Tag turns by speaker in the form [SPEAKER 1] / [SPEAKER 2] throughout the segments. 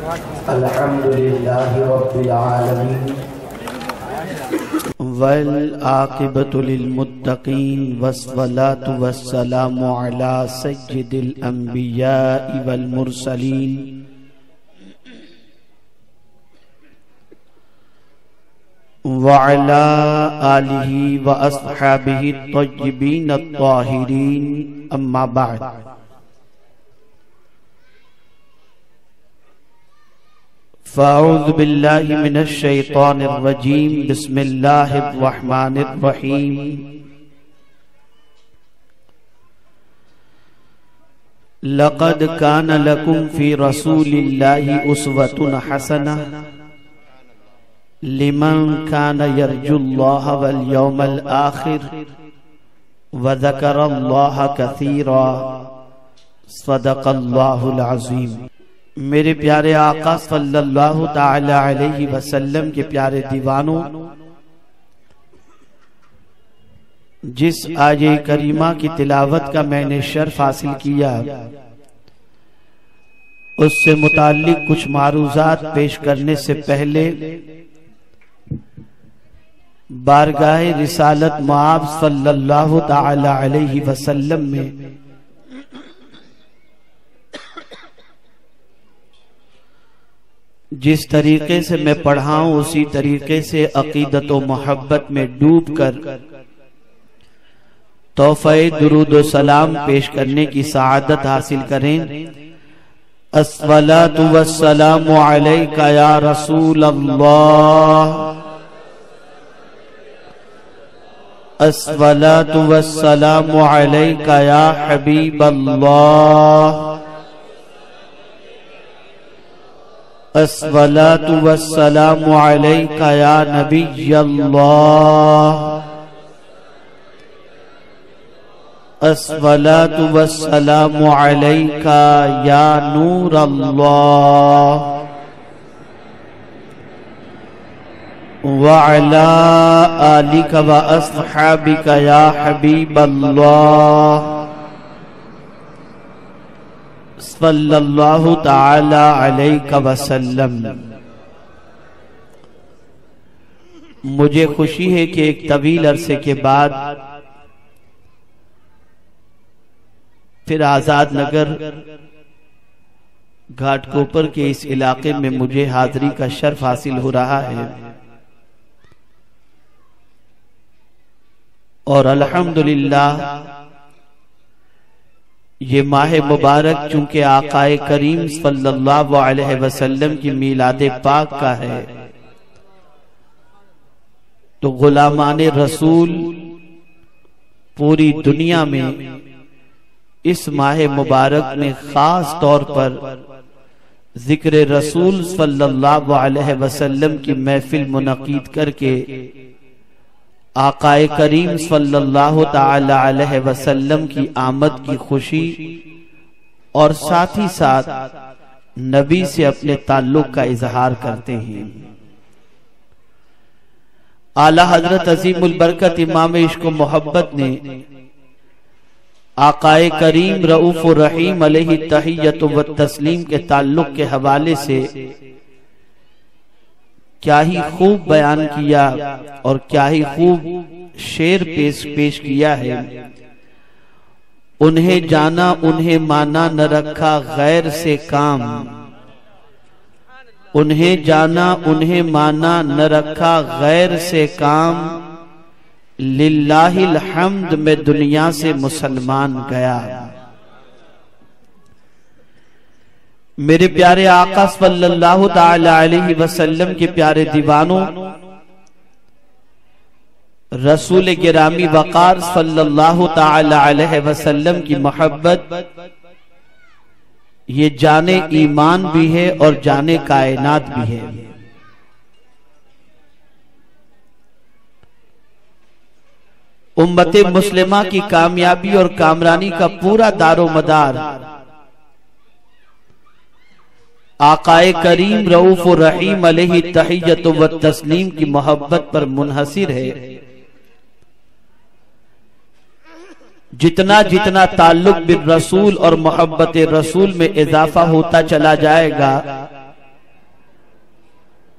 [SPEAKER 1] अल्हम्दुलिल्लाहि रब्बिल आलमीन वल आक़िबतु लिल मुत्तक़ीन वस्सलातु वस्सलामु अला सय्यिदिल अंबियाइ वल मुरसलीन व अला आलिहि व अस्हाबिहि तय्यिबीन अत्ताहिरीन अम्मा बाद। फ़अऊज़ु बिल्लाहि मिनश शैतानिर रजीम बिस्मिल्लाहिर रहमानिर रहीम। लक़द कान लकुम फ़ी रसूलिल्लाहि उस्वतुन हसनह लिमन कान यर्जुल्लाह वल यौमल आखिर व ज़करल्लाह कसीरा सदक़ल्लाहुल अज़ीम। मेरे प्यारे आका सल्लल्लाहु ताला अलैहि वसल्लम के प्यारे दीवानों, जिस आये करीमा की तिलावत का मैंने शर्फ हासिल किया, उससे मुताल्लिक कुछ मारूज़ात पेश करने से पहले बारगाहे रिसालत मुआब सल्लल्लाहु ताला अलैहि वसल्लम में जिस तरीके से मैं पढ़ा हूं उसी तरीके से अकीदत व मोहब्बत में डूब कर तोहफ़े दुरूद व सलाम पेश करने की सआदत हासिल करें। अस्सलातु वस्सलामु अलैका या रसूल अल्लाह, अस्सलातु वस्सलामु अलैका या हबीब अल्लाह, अस्सलातु वस्सलामु अलैका या नबी अल्लाह, अस्सलातु वस्सलामु अलैका या नूर अल्लाह, व अला आलिका व अस्हाबिका या हबीब अल्लाह सल्लल्लाहु ताला अलैहि वसल्लम। मुझे खुशी है कि एक तवील अरसे के बाद फिर आजाद नगर घाटकोपर के इस इलाके में मुझे हाजिरी का शर्फ हासिल हो रहा है और अल्हम्दुलिल्लाह ये माह मुबारक चूंकि आकाए करीम सल्लल्लाहु अलैहि वसल्लम की मीलादे पाक का है, तो गुलामाने रसूल पूरी दुनिया में इस माह मुबारक में खास तौर पर जिक्र रसूल सल्लल्लाहु अलैहि वसल्लम की महफिल मुनक़ीद करके आकाए करीम सल्लल्लाहु ताला अलैहि वसल्लम की आमद की खुशी और साथ ही साथ नबी से अपने ताल्लुक का इजहार करते हैं। आला हजरत अजीमुल बरकत इमाम इश्क व मोहब्बत ने आकाए करीम रऊफ रहीम अलैहि तहियत व तस्लीम के ताल्लुक के हवाले से क्या ही खूब बयान किया और क्या ही खूब शेर पेश किया है। उन्हें जाना उन्हें माना न रखा गैर से काम, उन्हें जाना उन्हें माना न रखा गैर से काम, लिल्लाहिल हम्द में दुनिया से मुसलमान गया। मेरे प्यारे आका सल्लल्लाहु ताला अलैहि वसल्लम के प्यारे दीवानों, रसूल गिरामी वक़ार सल्लल्लाहु ताला अलैहि वसल्लम की मोहब्बत ये जाने ईमान भी है और जाने कायनात भी है। उम्मते मुस्लिमा की कामयाबी और कामरानी का पूरा दारो मदार आकाए करीम रऊफ रहीम अलैहि तहियत व तस्लीम की मोहब्बत पर मुनहसिर है। जितना जितना ताल्लुक बिन रसूल और मोहब्बत रसूल में इजाफा होता चला जाएगा,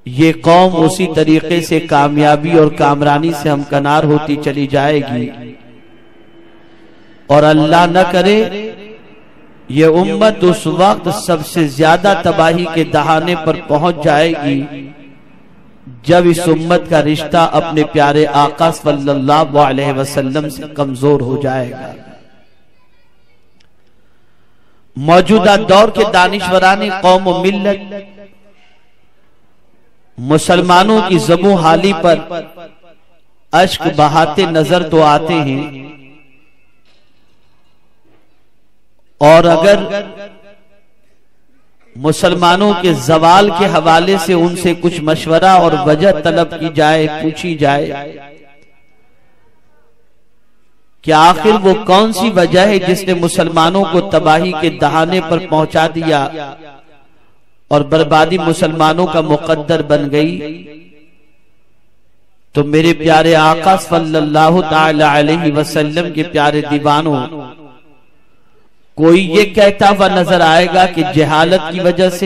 [SPEAKER 1] ये कौम उसी तरीके से कामयाबी और कामरानी से हमकनार होती चली जाएगी। और अल्लाह न करे ये उम्मत उस वक्त सबसे ज्यादा तबाही के दहाने पर पहुंच जाएगी जब इस उम्मत का रिश्ता अपने प्यारे आका सल्लल्लाहु अलैहि वसल्लम से कमजोर हो जाएगा। मौजूदा दौर के दानिशवरानी कौम व मिल्लत मुसलमानों की ज़बू हाली पर अश्क बहाते नजर तो आते हैं, और अगर मुसलमानों के जवाल के हवाले से उनसे कुछ मशवरा और वजह तलब की जाए, पूछी जाए कि आखिर वो कौन सी वजह है जिसने मुसलमानों को तबाही के दहाने पर पहुंचा दिया और बर्बादी मुसलमानों का मुकद्दर बन गई, तो मेरे प्यारे आका सल्लल्लाहु ताला अलैहि वसल्लम के प्यारे दीवानों, कोई ये कहता हुआ नजर आएगा कि जहालत की वजह से,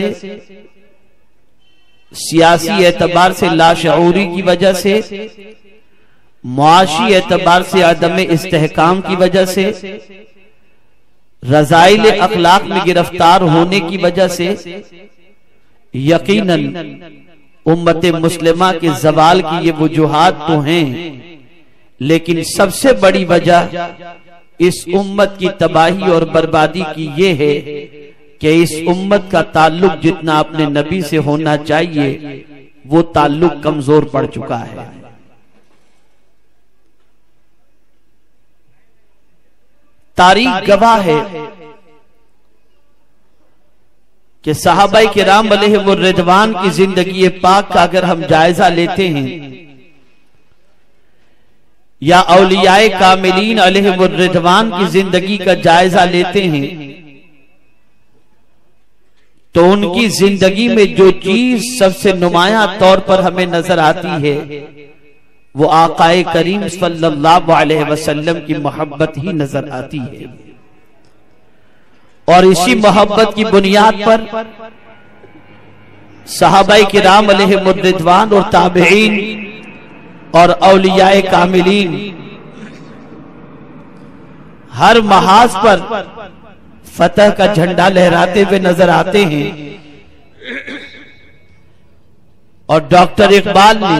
[SPEAKER 1] सियासी एतबार से लाशऊरी की वजह से, मुआशी एतबार से अदम इस्तेहकाम की वजह से, रज़ाइल अखलाक में गिरफ्तार होने की वजह से यकीनन उम्मत मुस्लिमा के जवाल की ये वजूहात तो हैं, लेकिन सबसे बड़ी वजह इस उम्मत की तबाही और बर्बादी की ये है कि इस उम्मत का ताल्लुक जितना अपने नबी से होना चाहिए वो ताल्लुक कमजोर पड़ चुका है। तारीख गवाह है कि सहाबाए किराम अलैहिमुर रिज़वान की जिंदगी पाक का अगर हम जायजा लेते हैं या औलियाए कामिलीन अलैहिमुर रिज़वान की जिंदगी का जायजा लेते हैं, तो उनकी जिंदगी में जो चीज सबसे नुमाया तौर पर हमें नजर आती है वो आकाए करीम सल्लल्लाहु अलैहि वसल्लम की मोहब्बत ही नजर आती है। और इसी मोहब्बत की बुनियाद पर सहाबाए किराम अलैहिमुर रिज़वान और ताबईन और औलियाए कामिलीन हर महाज पर फतह का झंडा लहराते हुए नजर आते हैं। और डॉक्टर इकबाल ने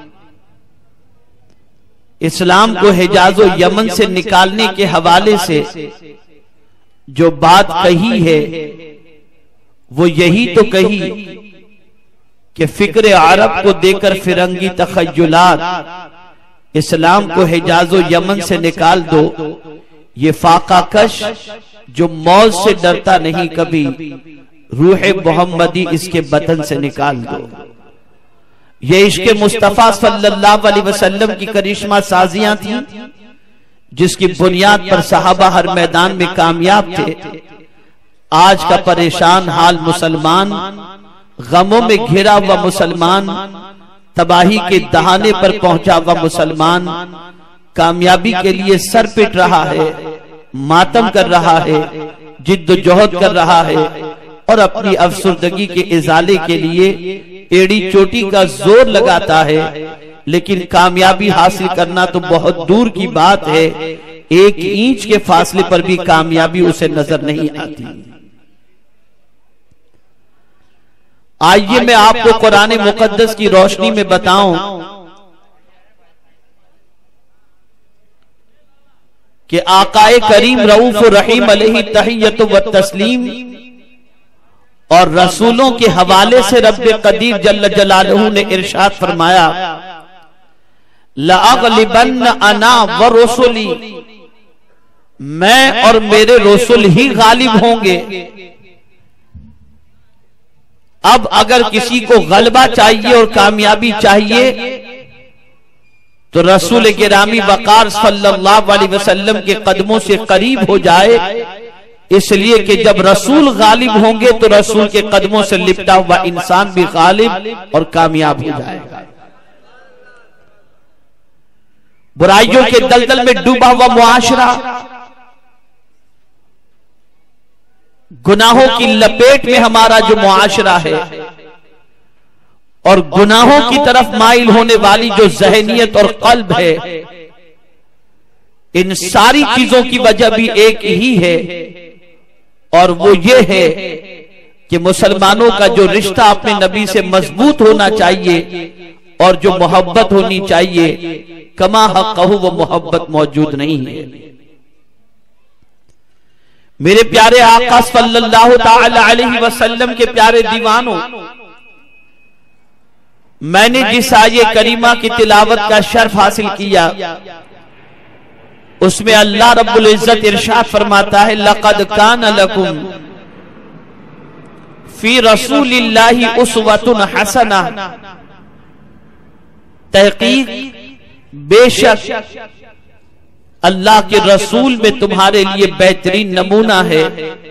[SPEAKER 1] इस्लाम को हिजाज और यमन से निकालने के हवाले से जो बात कही है वो यही तो कही कि फिक्र अरब को देकर फिरंगी तखय्युलात, इस्लाम को हिजाज और यमन से निकाल दो, ये फाका कश जो मौत से डरता नहीं कभी, रूह मोहम्मदी इसके बदन से निकाल दो। ये इश्क़ मुस्तफा सल्लल्लाहु अलैहि वसल्लम की करिश्मा साजियां थी जिसकी बुनियाद पर सहाबा हर मैदान में कामयाब थे। आज का परेशान हाल मुसलमान, गमों में घिरा हुआ मुसलमान, तबाही के दहाने पर पहुंचा हुआ मुसलमान कामयाबी के लिए सर पिट रहा है, मातम कर रहा है, जिद्दोजहद कर रहा है और अपनी अफसुर्दगी के इजाले के लिए एड़ी चोटी का जोर लगाता है, लेकिन कामयाबी हासिल करना तो बहुत दूर की बात है। 1 इंच के फासले पर भी कामयाबी उसे नजर नहीं आती। आइए मैं आपको कुरान मुकद्दस की रोशनी में बताऊं कि आकाए करीम रऊफ रहीम अलैहि तहियत व तस्लीम और रसूलों के हवाले से रब्बे कदीर जल्ल जलालहू ने इरशाद फरमाया, लअग़लिबन्न अना व रसूली, मैं और मेरे रसूल ही गालिब होंगे। अब अगर किसी को गलबा चाहिए और कामयाबी चाहिए तो रसूल गिरामी वकार सल्लल्लाहु अलैहि वसल्लम के कदमों से करीब हो जाए, इसलिए कि जब रसूल गालिब होंगे तो रसूल के कदमों से लिपटा हुआ इंसान भी गालिब और कामयाब हो जाएगा। बुराइयों के दलदल में डूबा हुआ मुआशरा, गुनाहों की लपेट में हमारा जो मुआशरा है, और गुनाहों की तरफ माइल होने वाली जो जहनियत और कल्ब है, इन सारी चीजों की वजह भी एक ही है, और वो ये है कि मुसलमानों का जो रिश्ता अपने नबी से मजबूत होना चाहिए और जो मोहब्बत होनी चाहिए, कमा हक़हू वो मोहब्बत मौजूद नहीं है। मेरे प्यारे आका सल्लल्लाहु ताला अलैहि वसल्लम के प्यारे दीवानों, मैंने जिस आये करीमा की तिलावत का शर्फ हासिल किया, उसमें अल्लाह रब्बुल इज्जत इरशाद फरमाता है, लक़द कान लकुम फी रसूलिल्लाहि उस्वतुन हसना, तहकीक बेशक अल्लाह के रसूल में तुम्हारे लिए बेहतरीन नमूना है,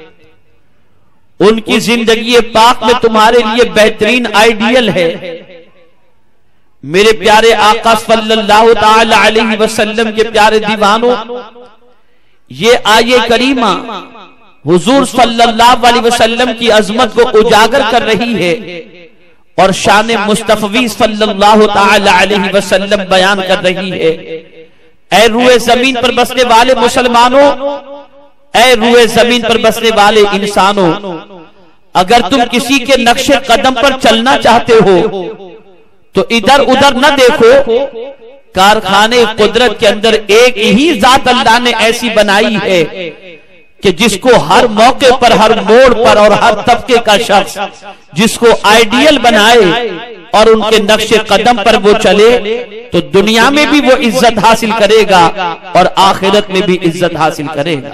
[SPEAKER 1] उनकी जिंदगी पाक में तुम्हारे लिए बेहतरीन आइडियल है। मेरे प्यारे आका सल्लल्लाहु ताला अलैहि वसल्लम के प्यारे दीवानों, ये आये करीमा हुजूर सल्लल्लाहु अलैहि वसल्लम की अजमत को उजागर कर रही है और शान मुस्तफवी सल्लल्लाहु ताला अलैहि वसल्लम बयान कर रही है। ऐ रूए जमीन पर बसने वाले मुसलमानों, ऐ रूए जमीन पर बसने वाले इंसानों, अगर तुम किसी के नक्शे कदम पर चलना चाहते हो तो इधर उधर न देखो। कारखाने कुदरत के अंदर एक ही जात अल्लाह ने ऐसी बनाई है कि जिसको हर मौके पर, हर मोड़ पर और हर तबके का शख्स जिसको आइडियल बनाए और उनके नक्शे कदम पर वो चले, तो दुनिया में भी वो इज्जत हासिल करेगा और आखिरत में भी इज्जत हासिल करेगा।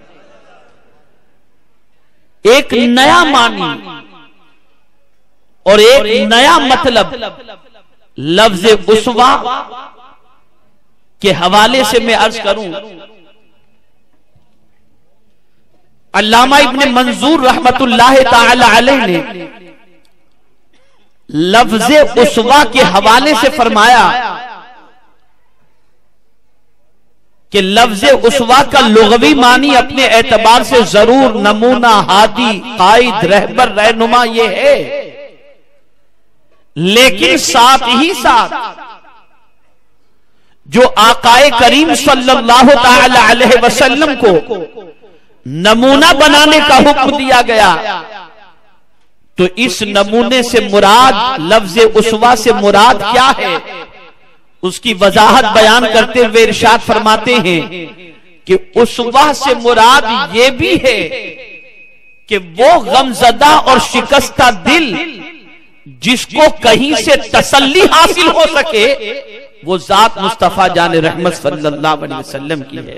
[SPEAKER 1] एक नया मानी और एक नया मतलब लफ्ज उस्वा के हवाले से मैं अर्ज करूं। अल्लामा इब्ने मंजूर रहमतुल्लाह ताला अलैह ने लफ्ज उस्वा के हवाले से फरमाया कि लफ्ज उस्वा का लुग़वी मानी अपने एतबार से जरूर नमूना, हादी, कायद, रहबर, रहनुमा ये है, लेकिन साथ ही साथ जो आकाए करीम सल्लल्लाहु ताला अलैहि वसल्लम को नमूना बनाने का हुक्म दिया गया, तो इस नमूने से मुराद, लफ्ज उस्वा से मुराद क्या है, उसकी वजाहत बयान करते हुए इरशाद फरमाते हैं कि उस्वा से मुराद ये भी है कि वो गमज़दा और शिकस्ता दिल जिसको कहीं से तसल्ली हासिल हो सके, वो जात मुस्तफा जान रहमत सल्लल्लाहु अलैहि वसल्लम की है।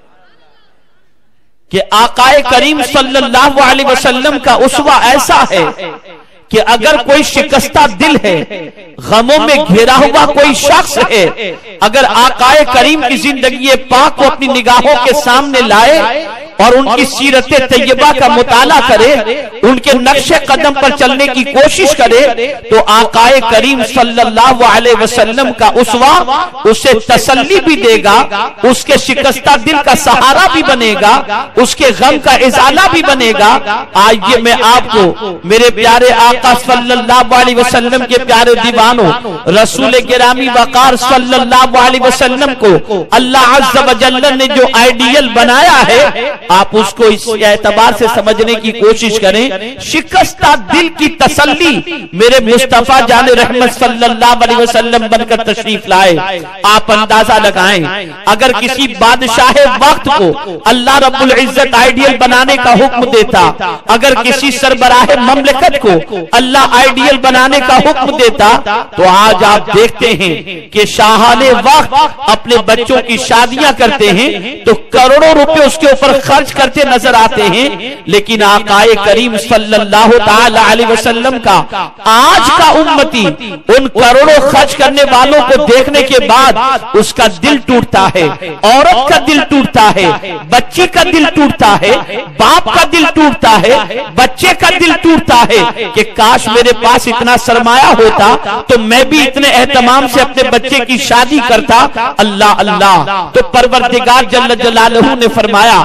[SPEAKER 1] कि आकाए करीम सल्लल्लाहु अलैहि वसल्लम का उस्वा ऐसा है कि अगर कोई शिकस्ता दिल है, गमों में घिरा हुआ कोई शख्स है, अगर आकाए करीम की जिंदगी पाक को अपनी निगाहों के सामने लाए और उनकी सीरत तैयबा का मुताला करे, उनके नक्शे कदम पर चलने की कोशिश करे, तो आकाए करीम सल्लल्लाहु अलैहि वसल्लम का उस्वा उसे तसल्ली भी देगा, उसके शिकस्ता दिल का सहारा भी बनेगा, उसके गम का इजाला भी बनेगा। आइए मैं आपको मेरे प्यारे आका सल्लल्लाहु अलैहि वसल्लम के प्यारे दीवानों, रसूल गिरामी वकार सल्लल्लाहु अलैहि वसल्लम को अल्लाह अज़्ज़ व जल्ल ने जो आइडियल बनाया है, आप उसको इस एतबार से समझने की कोशिश करें। शिकस्ता दिल की तसल्ली मेरे मुस्तफा जाने रहमत सल्लल्लाहु अलैहि वसल्लम बनकर तशरीफ लाए। आप अंदाजा लगाएं, अगर किसी बादशाह वक्त को अल्लाह रब्बुल इज्जत आइडियल बनाने का हुक्म देता, अगर किसी सरबराह ममलकत को अल्लाह आइडियल बनाने का हुक्म देता, तो आज आप देखते हैं कि शाहाने वक्त अपने बच्चों की शादियां करते हैं तो करोड़ों रुपए उसके ऊपर खर्च करते नजर आते हैं, लेकिन आकाए करीम सल्लल्लाहु ताला अलैहि वसल्लम का आज का उम्मती उन करोड़ों खर्च करने वालों को देखने के बाद उसका दिल टूटता है, औरत का दिल टूटता है, बच्ची का दिल टूटता है, बाप का दिल टूटता है, बच्चे का दिल टूटता है कि काश मेरे पास इतना सरमाया होता तो मैं भी इतने एहतमाम से अपने बच्चे की शादी करता। अल्लाह अल्लाह, तो परवरदिगार जल्ल जलालहू ने फरमाया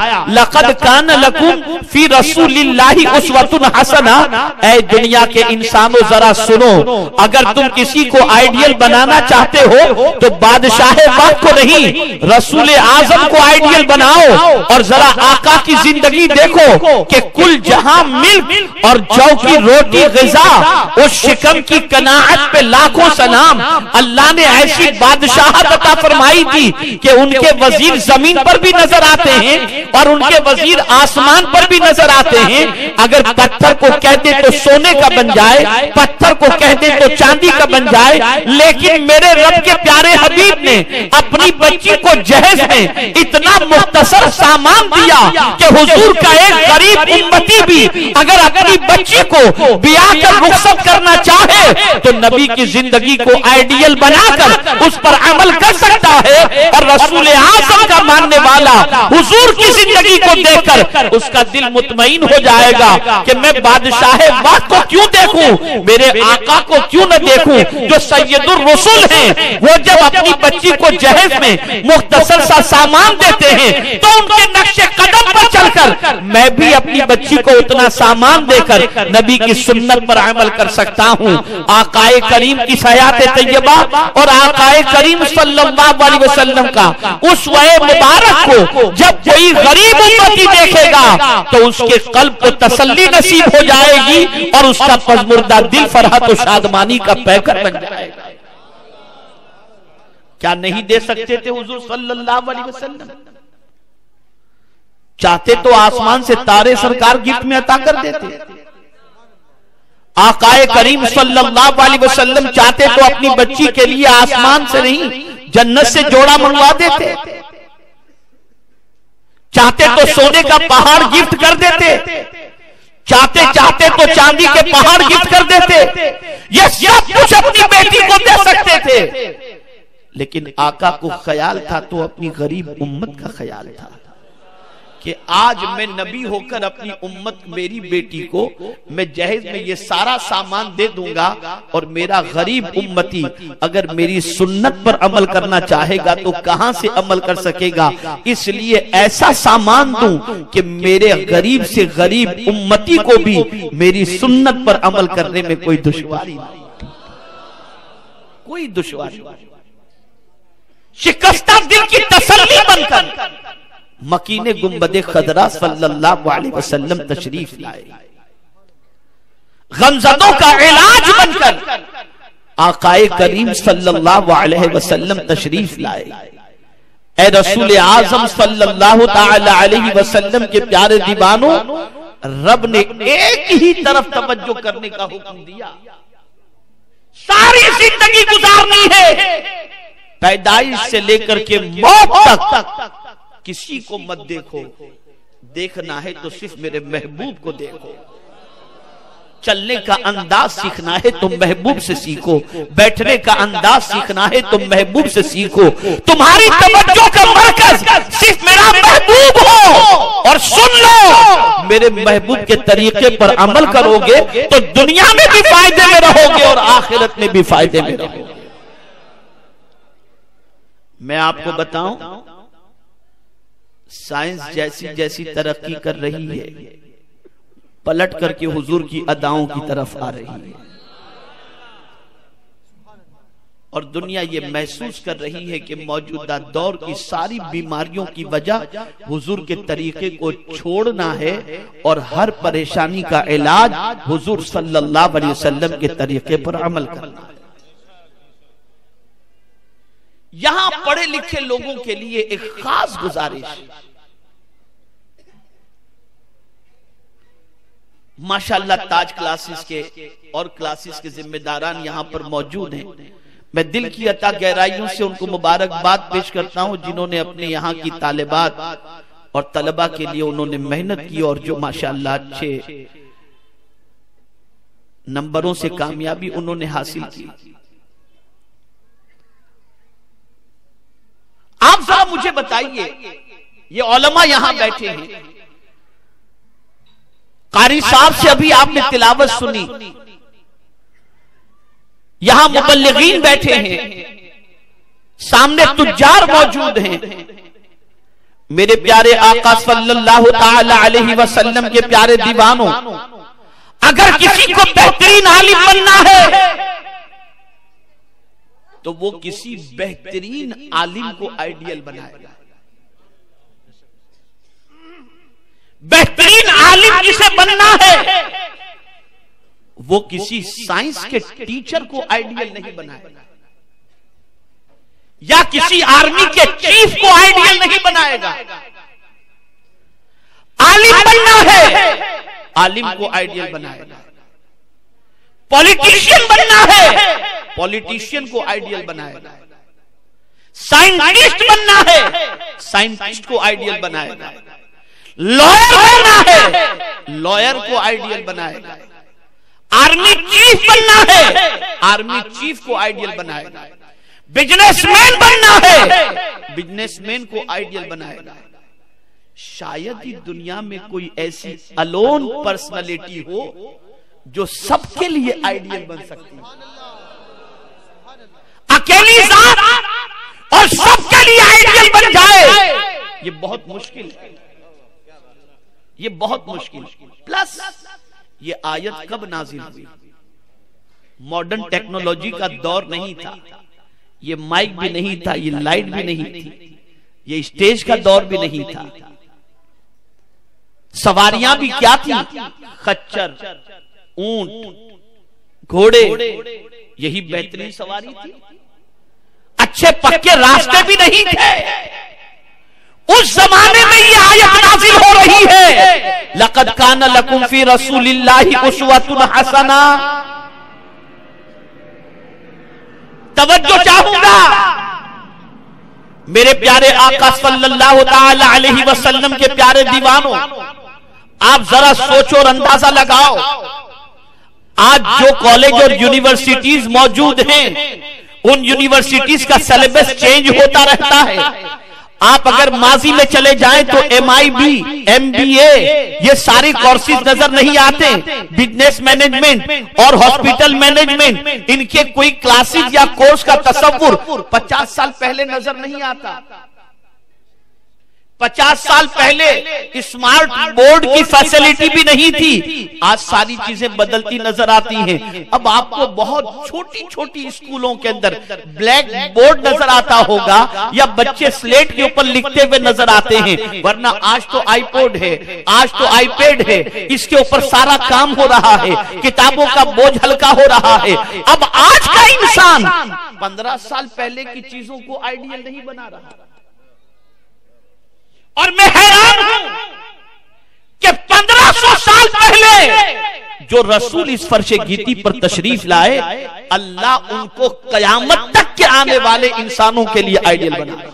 [SPEAKER 1] लक़द कान लकुम फी रसूलिल्लाहि उस्वतुन हसना। ऐ दुनिया के इंसानों जरा सुनो, अगर तुम किसी को आइडियल बनाना चाहते हो तो बादशाह वक्त को नहीं, रसूल आजम को आइडियल बनाओ। और जरा आका की जिंदगी देखो कि कुल जहां मिल्क और जौ की रोटी ग़िज़ा, उस शिकम की कनाअत पे लाखों सलाम। अल्लाह ने ऐसी बादशाहत अता फरमाई थी कि उनके वजीर जमीन पर भी नजर आते हैं और उनके वजीर आसमान पर भी नजर आते हैं। अगर पत्थर को कहते तो सोने का बन जाए, पत्थर को कहते तो चांदी का बन जाए। लेकिन मेरे रब के प्यारे हबीब ने अपनी बच्ची को जहेज में इतना मुख्तसर सामान दिया कि हुजूर का एक गरीब उम्मती भी अगर अपनी बच्ची को ब्याह कर रुखसत करना चाहे तो नबी की जिंदगी को आइडियल बनाकर उस पर अमल कर सकता है। और रसूल आज़म का मानने वाला हुजूर की जिंदगी को देखकर उसका दिल मुतमईन हो जाएगा कि मैं बादशाह वक्त को क्यों देखूं, मेरे आका को क्यों न देखूं जो सैयदुर रसूल हैं। वो जब अपनी बच्ची को जहेज में मुख्तसर सा सामान देते हैं तो उनके नक्शे कदम पर चलकर मैं भी अपनी बच्ची को उतना सामान देकर नबी की सुन्नत पर अमल कर सकता हूं। आकाए करीम की हयात तैयबा और आकाए करीम सल्लल्लाहु अलैहि वसल्लम का उस वए मुबारक को जब कोई गरीब उम्मती देखेगा तो उसके कल्ब को तसल्ली नसीब हो जाएगी और उसका पज़मुर्दा दिल फरहत और शादमानी का पैकर बन जाएगा। क्या नहीं दे सकते थे हुजूर सल्लल्लाहु अलैहि वसल्लम? चाहते तो आसमान से तारे सरकार गिफ्ट में अता कर देते। आकाए करीम सल्लल्लाहु अलैहि वसल्लम चाहते तो अपनी बच्ची के लिए आसमान से नहीं जन्नत से जोड़ा मंगवा देते। चाहते तो सोने का पहाड़ गिफ्ट कर देते, चाहते तो चांदी के पहाड़ गिफ्ट कर देते। ये सब कुछ अपनी बेटी को दे सकते थे, लेकिन आका को ख्याल था तो अपनी गरीब उम्मत का ख्याल था कि आज मैं नबी होकर अपनी उम्मत मेरी बेटी को मैं जहेज में ये सारा सामान दे दूंगा और मेरा गरीब उम्मती अगर मेरी सुन्नत पर अमल करना चाहेगा तो कहां से अमल कर सकेगा। इसलिए ऐसा सामान दूं कि मेरे गरीब से गरीब उम्मती को भी मेरी सुन्नत पर अमल करने में कोई दुश्वारी नहीं, कोई दुश्वारी नहीं। शिकस्ता दिल की तसल्ली बनकर मकीने गुंबदे खदरा सल्लल्लाहु अलैहि वसल्लम तशरीफ लाए, गमज़दों का इलाज बनकर आकाए करीम सल्लल्लाहु अलैहि वसल्लम तशरीफ लाए। ऐ रसूल आज़म सल्लल्लाहु ताला अलैहि वसल्लम के प्यारे दीवानों, रब ने एक ही तरफ तवज्जो करने का हुक्म दिया। सारी जिंदगी गुजारनी है, पैदाइश से लेकर के मौत तक किसी को मत देखो, देखना है तो सिर्फ मेरे महबूब को देखो। चलने का अंदाज सीखना है तो महबूब से सीखो, बैठने का अंदाज सीखना है तो महबूब से सीखो। तुम्हारी तवज्जो का मरकज सिर्फ मेरा महबूब हो और सुन लो, मेरे महबूब के तरीके पर अमल करोगे तो दुनिया में भी फायदे में रहोगे और आखिरत में भी फायदे में रहोगे। मैं आपको बताऊं, साइंस जैसी जैसी तरक्की कर रही है पलट करके हुजूर की अदाओं की तरफ आ रही है और दुनिया ये महसूस कर रही है कि मौजूदा दौर की सारी बीमारियों की वजह हुजूर के तरीके को छोड़ना है और हर परेशानी का इलाज हुजूर सल्लल्लाहु अलैहि वसल्लम के तरीके पर अमल करना है। यहां पढ़े लिखे लोगों के लिए एक खास गुजारिश, माशाअल्लाह ताज क्लासेस के और क्लासेस के जिम्मेदारान यहां पर मौजूद हैं। मैं दिल की अता गहराइयों से उनको मुबारकबाद पेश करता हूं जिन्होंने अपने यहाँ की तालिबात और तलबा के लिए उन्होंने मेहनत की और जो माशाअल्लाह अच्छे नंबरों से कामयाबी उन्होंने हासिल की। आप जरा मुझे बताइए, ये उलमा यहां बैठे हैं, कारी साहब से अभी आपने तिलावत सुनी, यहां मुबल्लिगीन बैठे हैं, सामने तुज्जार मौजूद हैं। मेरे प्यारे आका सल्लल्लाहु ताला अलैहि वसल्लम के प्यारे दीवानों, अगर किसी को बेहतरीन आलिम बनना है तो वो किसी बेहतरीन आलिम को आइडियल बनाएगा। बेहतरीन आलिम जिसे बनना है वो किसी साइंस के टीचर को आइडियल नहीं बनाएगा, या किसी आर्मी के चीफ को आइडियल नहीं बनाएगा। आलिम बनना है, आलिम को आइडियल बनाएगा। पॉलिटिशियन बनना है, पॉलिटिशियन को आइडियल बनाएगा। साइंटिस्ट बनना है, साइंटिस्ट को आइडियल बनाएगा। लॉयर बनना है, लॉयर को आइडियल बनाएगा। आर्मी चीफ बनना है, आर्मी चीफ को आइडियल बनाएगा। बिजनेसमैन बनना है, बिजनेसमैन को आइडियल बनाएगा। शायद ही दुनिया में कोई ऐसी अलोन पर्सनालिटी हो जो सबके लिए आइडियल बन सकती है। अकेली जात और सबके लिए आइडियल बन जाए, ये बहुत मुश्किल है, ये बहुत मुश्किल। प्लस ये आयत कब नाजिल हुई? मॉडर्न टेक्नोलॉजी का दौर नहीं था, ये माइक भी नहीं था, ये लाइट भी नहीं थी, ये स्टेज का दौर भी नहीं था। सवारियां भी क्या थी? खच्चर, ऊंट, घोड़े, यही बेहतरीन सवारी थी। अच्छे पक्के रास्ते भी नहीं थे। उस जमाने में ये आयत नाज़िल हो रही है, लक़द कान लकुम फी रसूलिल्लाहि उस्वतुन हसना। तवज्जो चाहूंगा, मेरे प्यारे आका सल्लल्लाहु ताला अलैहि वसल्लम के प्यारे दीवानों, आप जरा सोचो और अंदाजा लगाओ, आज जो कॉलेज और यूनिवर्सिटीज मौजूद हैं, उन यूनिवर्सिटीज का सिलेबस चेंज होता रहता है। आप अगर माजी में चले जाएं तो MIB, MBA, ये सारे कोर्सेज नजर नहीं आते। बिजनेस मैनेजमेंट और हॉस्पिटल मैनेजमेंट, इनके कोई क्लासेज या कोर्स का तस्वुर 50 साल पहले नजर नहीं आता। 50 साल पहले स्मार्ट बोर्ड की फैसिलिटी भी नहीं थी। आज सारी चीजें बदलती नजर आती हैं। अब आपको बहुत छोटी छोटी स्कूलों के अंदर ब्लैक बोर्ड नजर आता होगा, या बच्चे स्लेट के ऊपर लिखते हुए नजर आते हैं। वरना आज तो आईपॉड है, आज तो आईपैड है, इसके ऊपर सारा काम हो रहा है, किताबों का बोझ हल्का हो रहा है। अब आज का इंसान 15 साल पहले की चीजों को आइडियल नहीं बना रहा। और मैं हैरान हूं कि 1500 साल पहले जो रसूल इस फर्शे गीती पर तशरीफ लाए, अल्लाह उनको कयामत तक के आने वाले इंसानों के लिए आइडियल बनाया।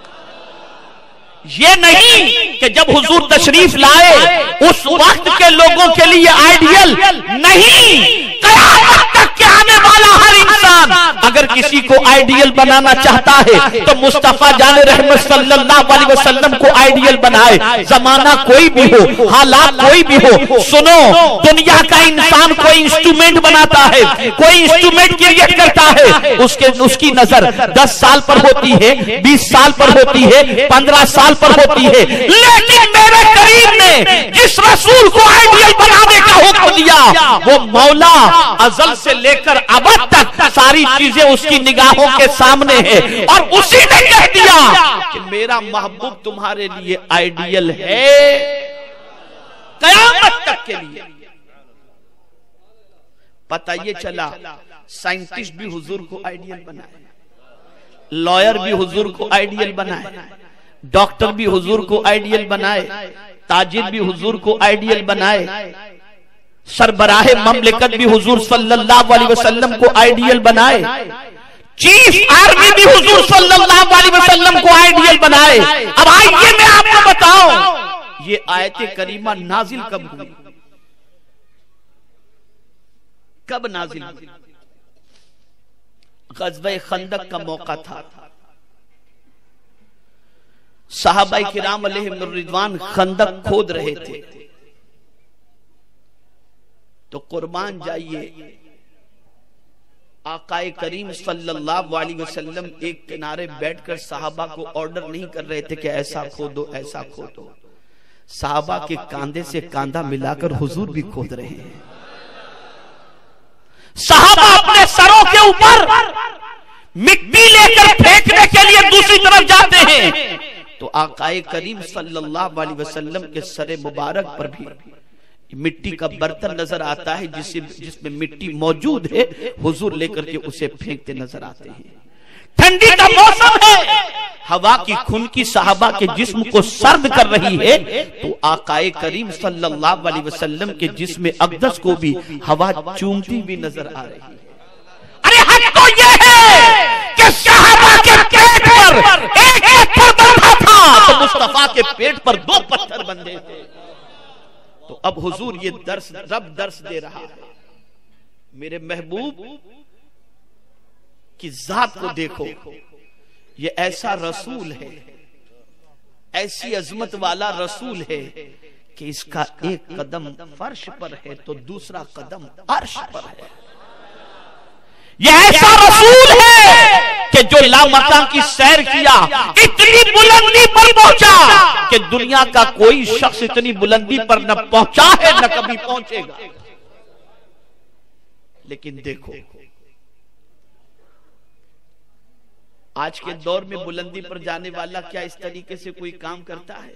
[SPEAKER 1] ये नहीं कि जब हुजूर तशरीफ लाए उस वक्त के लोगों के लिए आइडियल नहीं, कयामत तक के आने वाला हर इंसान अगर किसी को आइडियल बनाना चाहता है तो मुस्तफा जाने रहमत सल्लल्लाहु अलैहि वसल्लम को आइडियल बनाए। जमाना कोई भी हो, हालात कोई भी हो, सुनो, दुनिया का इंसान कोई इंस्ट्रूमेंट बनाता है, कोई इंस्ट्रूमेंट क्रिएट करता है, उसकी नजर 10 साल पर होती है, 20 साल पर होती है, 15 साल पर होती है। लेकिन मेरे करीम ने जिस रसूल को आइडियल बनाने का हुक्म दिया, वो मौला अज़ल से लेकर अबद तक सारी चीजें उसकी निगाहों के सामने है, और उसी ने कह दिया कि मेरा महबूब तुम्हारे लिए आइडियल है कयामत तक के लिए। पता ये चला, साइंटिस्ट भी हुजूर को आइडियल बनाए, लॉयर भी हुजूर को आइडियल बनाए, डॉक्टर भी हुजूर को आइडियल बनाए, ताजिर भी हुजूर को आइडियल बनाए, सरबराहे ममलिकत भी हुजूर सल्लल्लाहु अलैहि वसल्लम को आइडियल बनाए, चीफ आर्मी भी हुजूर सल्लल्लाहु अलैहि वसल्लम को आइडियल बनाए। अब आइए मैं आपको बताऊं, ये आयत करीमा नाजिल कब हुई, कब नाजिल हुई? ग़ज़वा खंदक का मौका था। सहाबाए किराम अलैहिम रिज़वान खंदक खोद रहे थे। तो कुर्बान जाइए, आकाए करीम सल्लल्लाहु अलैहि वसल्लम एक किनारे बैठकर सहाबा को ऑर्डर नहीं कर रहे थे कि ऐसा खोदो ऐसा खोदो। सहाबा के कांधे से कांधा मिलाकर हुजूर भी खोद रहे हैं। सहाबा अपने सरों के ऊपर मिट्टी लेकर फेंकने के लिए दूसरी तरफ जाते हैं, तो आकाए करीम सल्लल्लाहु अलैहि वसल्लम के सरे मुबारक पर भी मिट्टी का बर्तन नजर आता है जिसमें मिट्टी मौजूद है, हुजूर लेकर के उसे फेंकते नजर आते हैं। ठंडी का मौसम है, हवा की खुनकी सहाबा के जिस्म को सर्द कर रही है, तो आकाए करीम सल्लल्लाहु अलैहि वसल्लम के जिस्म अक़दस को भी हवा चूमती भी नजर आ रही है। अरे हद तो ये है कि सहाबा के पेट पर एक पत्थर बंधा था, तो मुस्तफा के पेट पर 2 पत्थर बंधे थे। तो अब हुजूर ये रब दर्श दे रहा है, मेरे महबूब की जात को देखो, ये ऐसा रसूल है, ऐसी अजमत वाला रसूल है कि इसका एक कदम फर्श पर है तो दूसरा कदम अर्श पर है। ये ऐसा रसूल है कि जो लामका की सैर किया, इतनी बुलंदी पर पहुंचा कि दुनिया का कोई शख्स इतनी बुलंदी पर न पहुंचा है न कभी पहुंचेगा। लेकिन देखो आज के दौर में बुलंदी पर जाने वाला क्या इस तरीके से कोई काम करता है?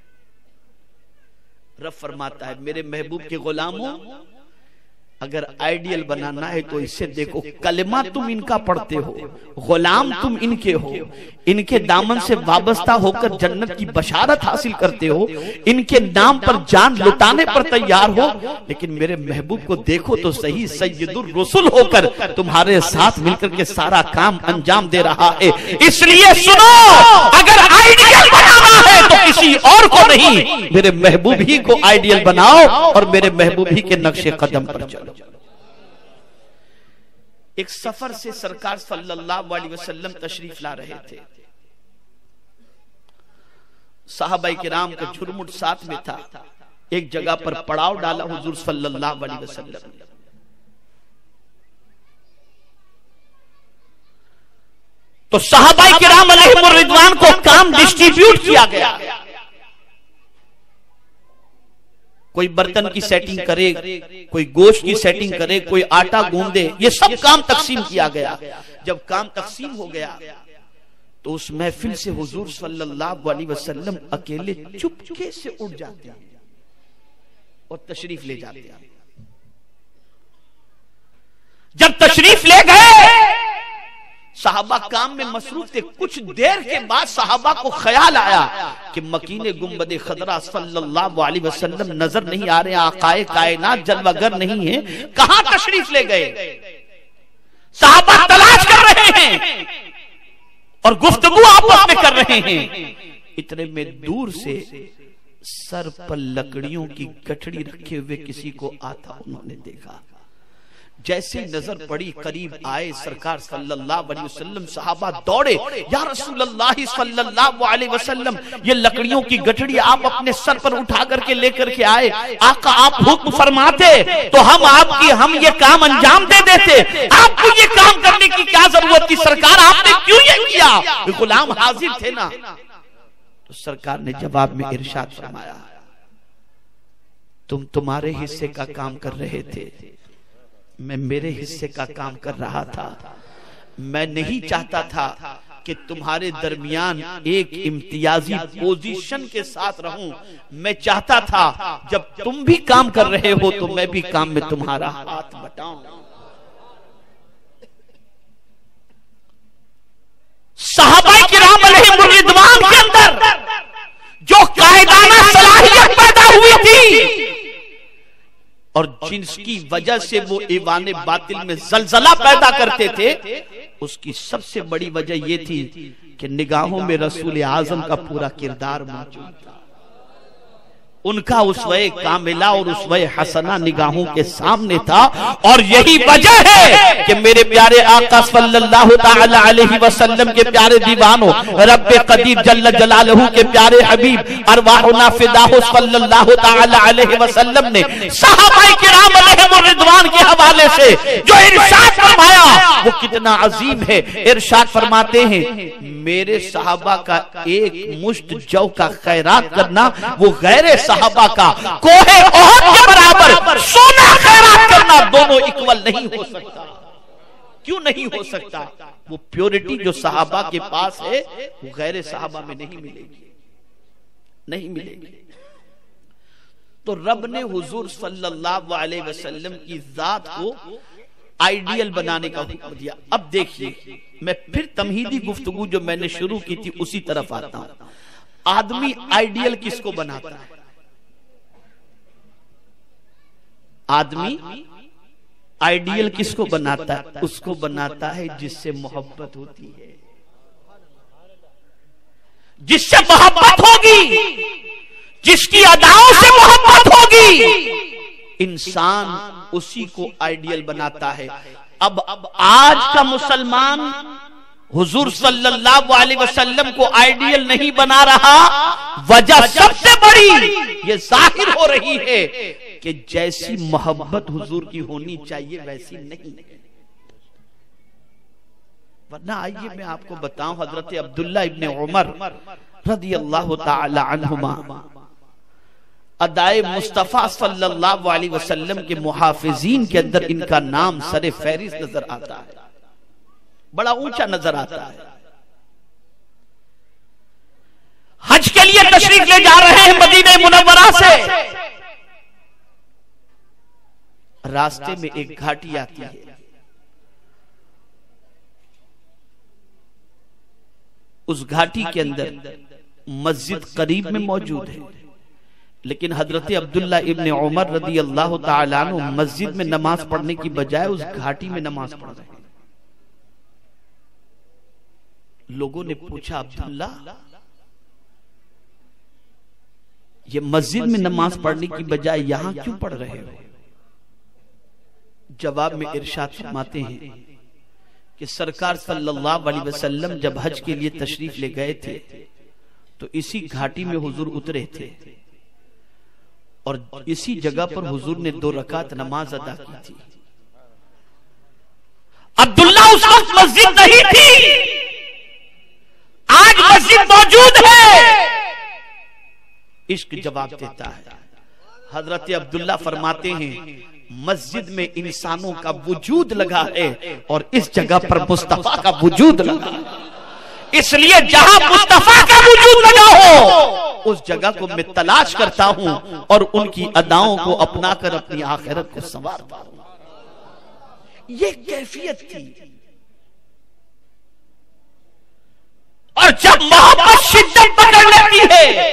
[SPEAKER 1] रब फरमाता है, मेरे महबूब के गुलामों, अगर आइडियल बनाना है तो इससे देखो, कलमा तुम इनका पढ़ते हो, गुलाम तुम इनके हो, इनके दामन से वाबस्ता होकर जन्नत की बशारत हासिल करते हो, इनके नाम पर जान लुटाने पर तैयार हो, लेकिन मेरे महबूब को देखो तो सही, सैयदुर रसूल होकर तुम्हारे साथ मिलकर के सारा काम अंजाम दे रहा है। इसलिए सुनो, अगर आइडियल बनाना है तो किसी और को नहीं, मेरे महबूब ही को आइडियल बनाओ और मेरे महबूब ही के नक्शे कदम पर चलो। एक सफर से सरकार सल्लल्लाहु अलैहि वसल्लम तशरीफ ला रहे थे, सहाबाए किराम का झुरमुट साथ में था। एक जगह पर पड़ाव डाला हुजूर सल्लल्लाहु अलैहि वसल्लम, तो सहाबाए किराम अलैहिमुर रिदवान को काम डिस्ट्रीब्यूट किया गया। कोई बर्तन की सेटिंग करे, कोई गोश्त की सेटिंग करे, कोई आटा गूंदे, ये सब काम तकसीम किया गया। जब काम तकसीम हो गया तो उस महफिल से हुजूर सल्लल्लाहु अलैहि वसल्लम अकेले चुपके से उठ जाते हैं और तशरीफ ले जाते हैं। जब तशरीफ ले गए, सहाबा काम में मसरूफ थे। कुछ देर के बाद सहाबा को ख्याल आया कि मकीने गुंबदे खदरा सल्लल्लाहु अलैहि वसल्लम नजर नहीं आ रहे, आकाए कायनात जलवागर नहीं है, कहां तशरीफ ले गए? सहाबा तलाश कर रहे हैं और गुफ्तगू आपस में कर रहे हैं। इतने में दूर से सर पर लकड़ियों की गठड़ी रखे हुए किसी को आता उन्होंने देखा। जैसे नजर पड़ी, करीब आए सरकार सल्लल्लाहु अलैहि वसल्लम, सहाबा दौड़े, या रसूलल्लाह सल्लल्लाहु अलैहि वसल्लम, ये लकड़ियों की गठड़ी आप अपने सर पर उठा करके लेकर के आए, आका आप हुक्म फरमाते तो हम ये काम अंजाम दे देते, आपको ये काम करने की क्या जरूरत थी सरकार, आपने क्यों ये किया? गुलाम हाजिर थे ना। तो सरकार ने जवाब में इरशाद फरमाया, तुम तुम्हारे हिस्से का काम कर रहे थे, मैं मेरे हिस्से का काम कर रहा था। मैं नहीं चाहता था कि तुम्हारे दरमियान एक इम्तियाजी पोजीशन के साथ रहूं। मैं चाहता था जब तुम भी काम कर रहे हो तो मैं भी काम में तुम्हारा हाथ बटाऊं। सहाबाए किराम अलैहिमुर रिदवान के अंदर जो कायदाना सलाहियत पैदा हुई थी और जिसकी वजह से वो ईवाने बातिल में जलजला पैदा करते थे, उसकी सबसे बड़ी वजह ये थी कि निगाहों में रसूल आजम का पूरा किरदार मौजूद था। उनका उसवे कामिला और उसवे हसना निगाहों के सामने था, और यही वजह है कि मेरे प्यारे आका सल्लल्लाहु ताला अलैहि वसल्लम के प्यारे दीवानों, रब्बे कदीर जल्ल जलालहू के प्यारे हबीब अरवाहुना फिदाहु सल्लल्लाहु ताला अलैहि वसल्लम ने सहाबाए किराम अलैहिमुर रिदवान के हवाले से जो इरशाद फरमाया, वो कितना अजीम है। इरशाद फरमाते हैं मेरे सहाबा का एक मुश्त जौ का खैरात करना वो गैर सहाबा का कोहे ओहद के बराबर सोना खैरात करना दोनों इक्वल नहीं हो सकता। क्यों नहीं हो सकता? वो प्योरिटी जो सहाबा के पास है वो गैर सहाबा में नहीं मिलेगी, नहीं मिलेगी। तो रब ने हुजूर सल्लल्लाहु अलैहि वसल्लम की जात को आइडियल बनाने का हुक्म दिया। अब देखिए, मैं फिर तमहीदी गुफ्तगू जो मैंने शुरू की थी उसी तरफ आता हूं। आदमी आइडियल किसको बनाता है? आदमी आइडियल किसको बनाता है? उसको बनाता है जिससे मोहब्बत होती है। जिससे मोहब्बत होगी, जिसकी अदाओं से मोहब्बत होगी, इंसान उसी को आइडियल बनाता है। अब आज का मुसलमान हुजूर सल्लल्लाहु अलैहि वसल्लम को आइडियल नहीं बना रहा। वजह सबसे बड़ी ये जाहिर हो रही है कि जैसी मोहब्बत हुजूर की होनी चाहिए वैसी नहीं। वरना आइए मैं आपको बताऊं, हजरत अब्दुल्ला इब्ने उमर रदियल्लाहु ताला अन्हुमा अदाए मुस्तफा सल्लल्लाहु अलैहि वसल्लम के मुहाफिजीन के अंदर इनका नाम सरे फहरिस्त नजर आता है, बड़ा ऊंचा नजर आता है। हज के लिए तशरीफ ले जा रहे हैं मदीने मुनव्वरा से। रास्ते में एक घाटी आती है। उस घाटी के अंदर मस्जिद करीब में मौजूद है, लेकिन हजरत अब्दुल्ला इब्ने उमर रदी अल्लाह ताला अन्हु मस्जिद में नमाज पढ़ने की बजाय उस घाटी में नमाज पढ़ रहे हैं। लोगों ने पूछा, अब्दुल्ला ये मस्जिद में नमाज पढ़ने की बजाय यहां क्यों पढ़ रहे हो? जवाब में इरशाद फरमाते हैं कि सरकार सल्लल्लाहु अलैहि वसल्लम जब हज के लिए तशरीफ ले गए थे तो इसी घाटी में हुजूर उतरे थे और इसी जगह पर हुजूर ने 2 रकात नमाज अदा की थी। अब्दुल्ला उस वक्त मस्जिद नहीं थी, आज मस्जिद मौजूद है। इश्क जवाब देता है। हजरत अब्दुल्ला फरमाते हैं मस्जिद में इंसानों का वजूद लगा है और इस जगह पर मुस्तफा का वजूद लगा, इसलिए जहां मुस्तफा का वजूद लगा हो उस जगह को मैं तलाश करता हूं और उनकी अदाओं को अपनाकर अपनी आखिरत को संवारता हूं। ये कैफियत थी। और जब मोहब्बत शिद्दत पकड़ लेती है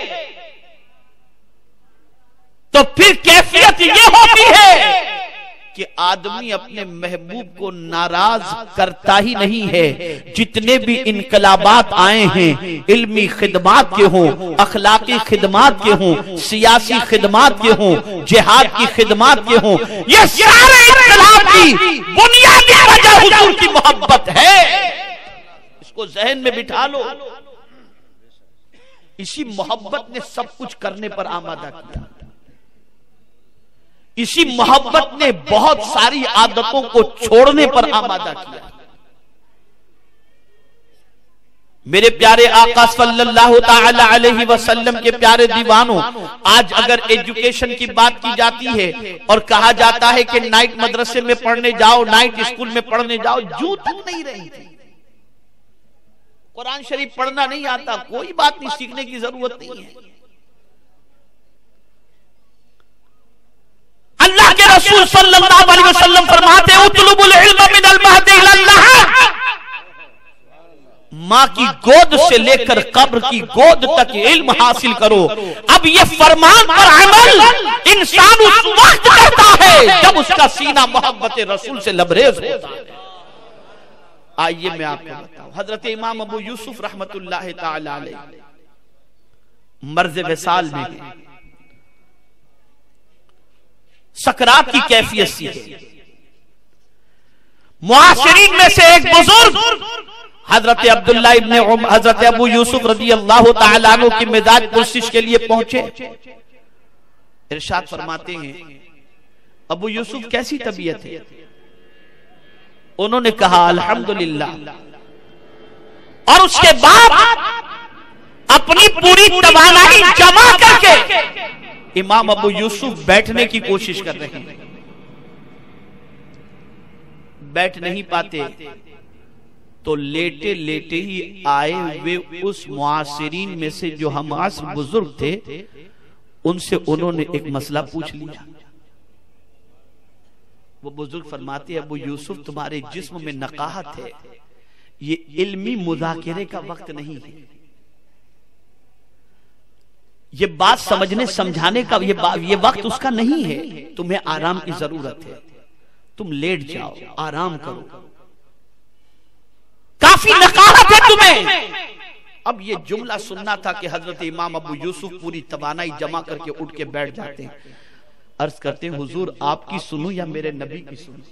[SPEAKER 1] तो फिर कैफियत ये होती है कि आदमी अपने महबूब को नाराज करता ही नहीं है। जितने भी इनकलाबात आए हैं, इल्मी खिदमात के हों, अखलाकी खिदमात के हों, सियासी खिदमात के हों, जिहाद की खिदमात के हों, ये सारे इनकलाब की बुनियादी वजह हुजूर की मोहब्बत है। इसको जहन में बिठा लो। इसी मोहब्बत ने सब कुछ करने पर आमादा किया। इसी मोहब्बत ने बहुत सारी आदतों को छोड़ने पर आमादा किया। मेरे प्यारे आका सल्लल्लाहु ताला अलैहि वसल्लम के प्यारे दीवानों, आज अगर एजुकेशन की बात की जाती है और कहा जाता है कि नाइट मदरसे में पढ़ने जाओ, नाइट स्कूल में पढ़ने जाओ, जू तक नहीं रही थी। कुरान शरीफ पढ़ना नहीं आता, कोई बात नहीं, सीखने की जरूरत नहीं है। अल्लाह के रसूल सल्लल्लाहु अलैहि वसल्लम फरमाते हैं उतलुबुल इल्म मिनल महदी इलल लहद, माँ की गोद से लेकर कब्र की गोद तक इल्म हासिल करो। अब ये फरमान पर अमल इंसान उस वक्त करता है जब उसका सीना मोहब्बत रसूल से लबरेज होता है। आइए मैं आपको बताऊं, हजरत इमाम अबू यूसुफ रहमतुल्लाह ताला अलैह मर्ज विसाल में सकरात की कैफियत सी है। मुआशिरीन में से एक बुजुर्ग हजरत अब्दुल्ला इब्ने हजरत अबू यूसुफ रदी अल्लाह तआला अन्हु की मिजाज पुरसिश के लिए पहुंचे। इरशाद फरमाते हैं, अबू यूसुफ कैसी तबीयत है? उन्होंने कहा अल्हम्दुलिल्लाह, और उसके बाद अपनी पूरी तवानाई जमा करके इमाम अबू यूसुफ बैठने की कोशिश कर रहे हैं। बैठ नहीं पाते तो लेटे लेटे ही आए हुए उस मुआसिरीन में से जो हम आसर बुजुर्ग थे, उनसे उन्होंने एक मसला पूछ लिया। वो बुजुर्ग फरमाते, अबू यूसुफ तुम्हारे जिस्म में नकाहत है, ये इल्मी मुज़ाकिरे का वक्त नहीं है, ये बात समझने समझाने का ये वक्त उसका नहीं है, तुम्हें आराम की जरूरत है, तुम लेट जाओ, आराम करो, काफी नकाहत है तुम्हें। अब ये जुमला सुनना था कि हजरत इमाम अबू यूसुफ पूरी तवानाई जमा करके उठ के बैठ जाते हैं। अर्ज करते हैं, हुजूर आपकी सुनूं या मेरे नबी की सुनूं?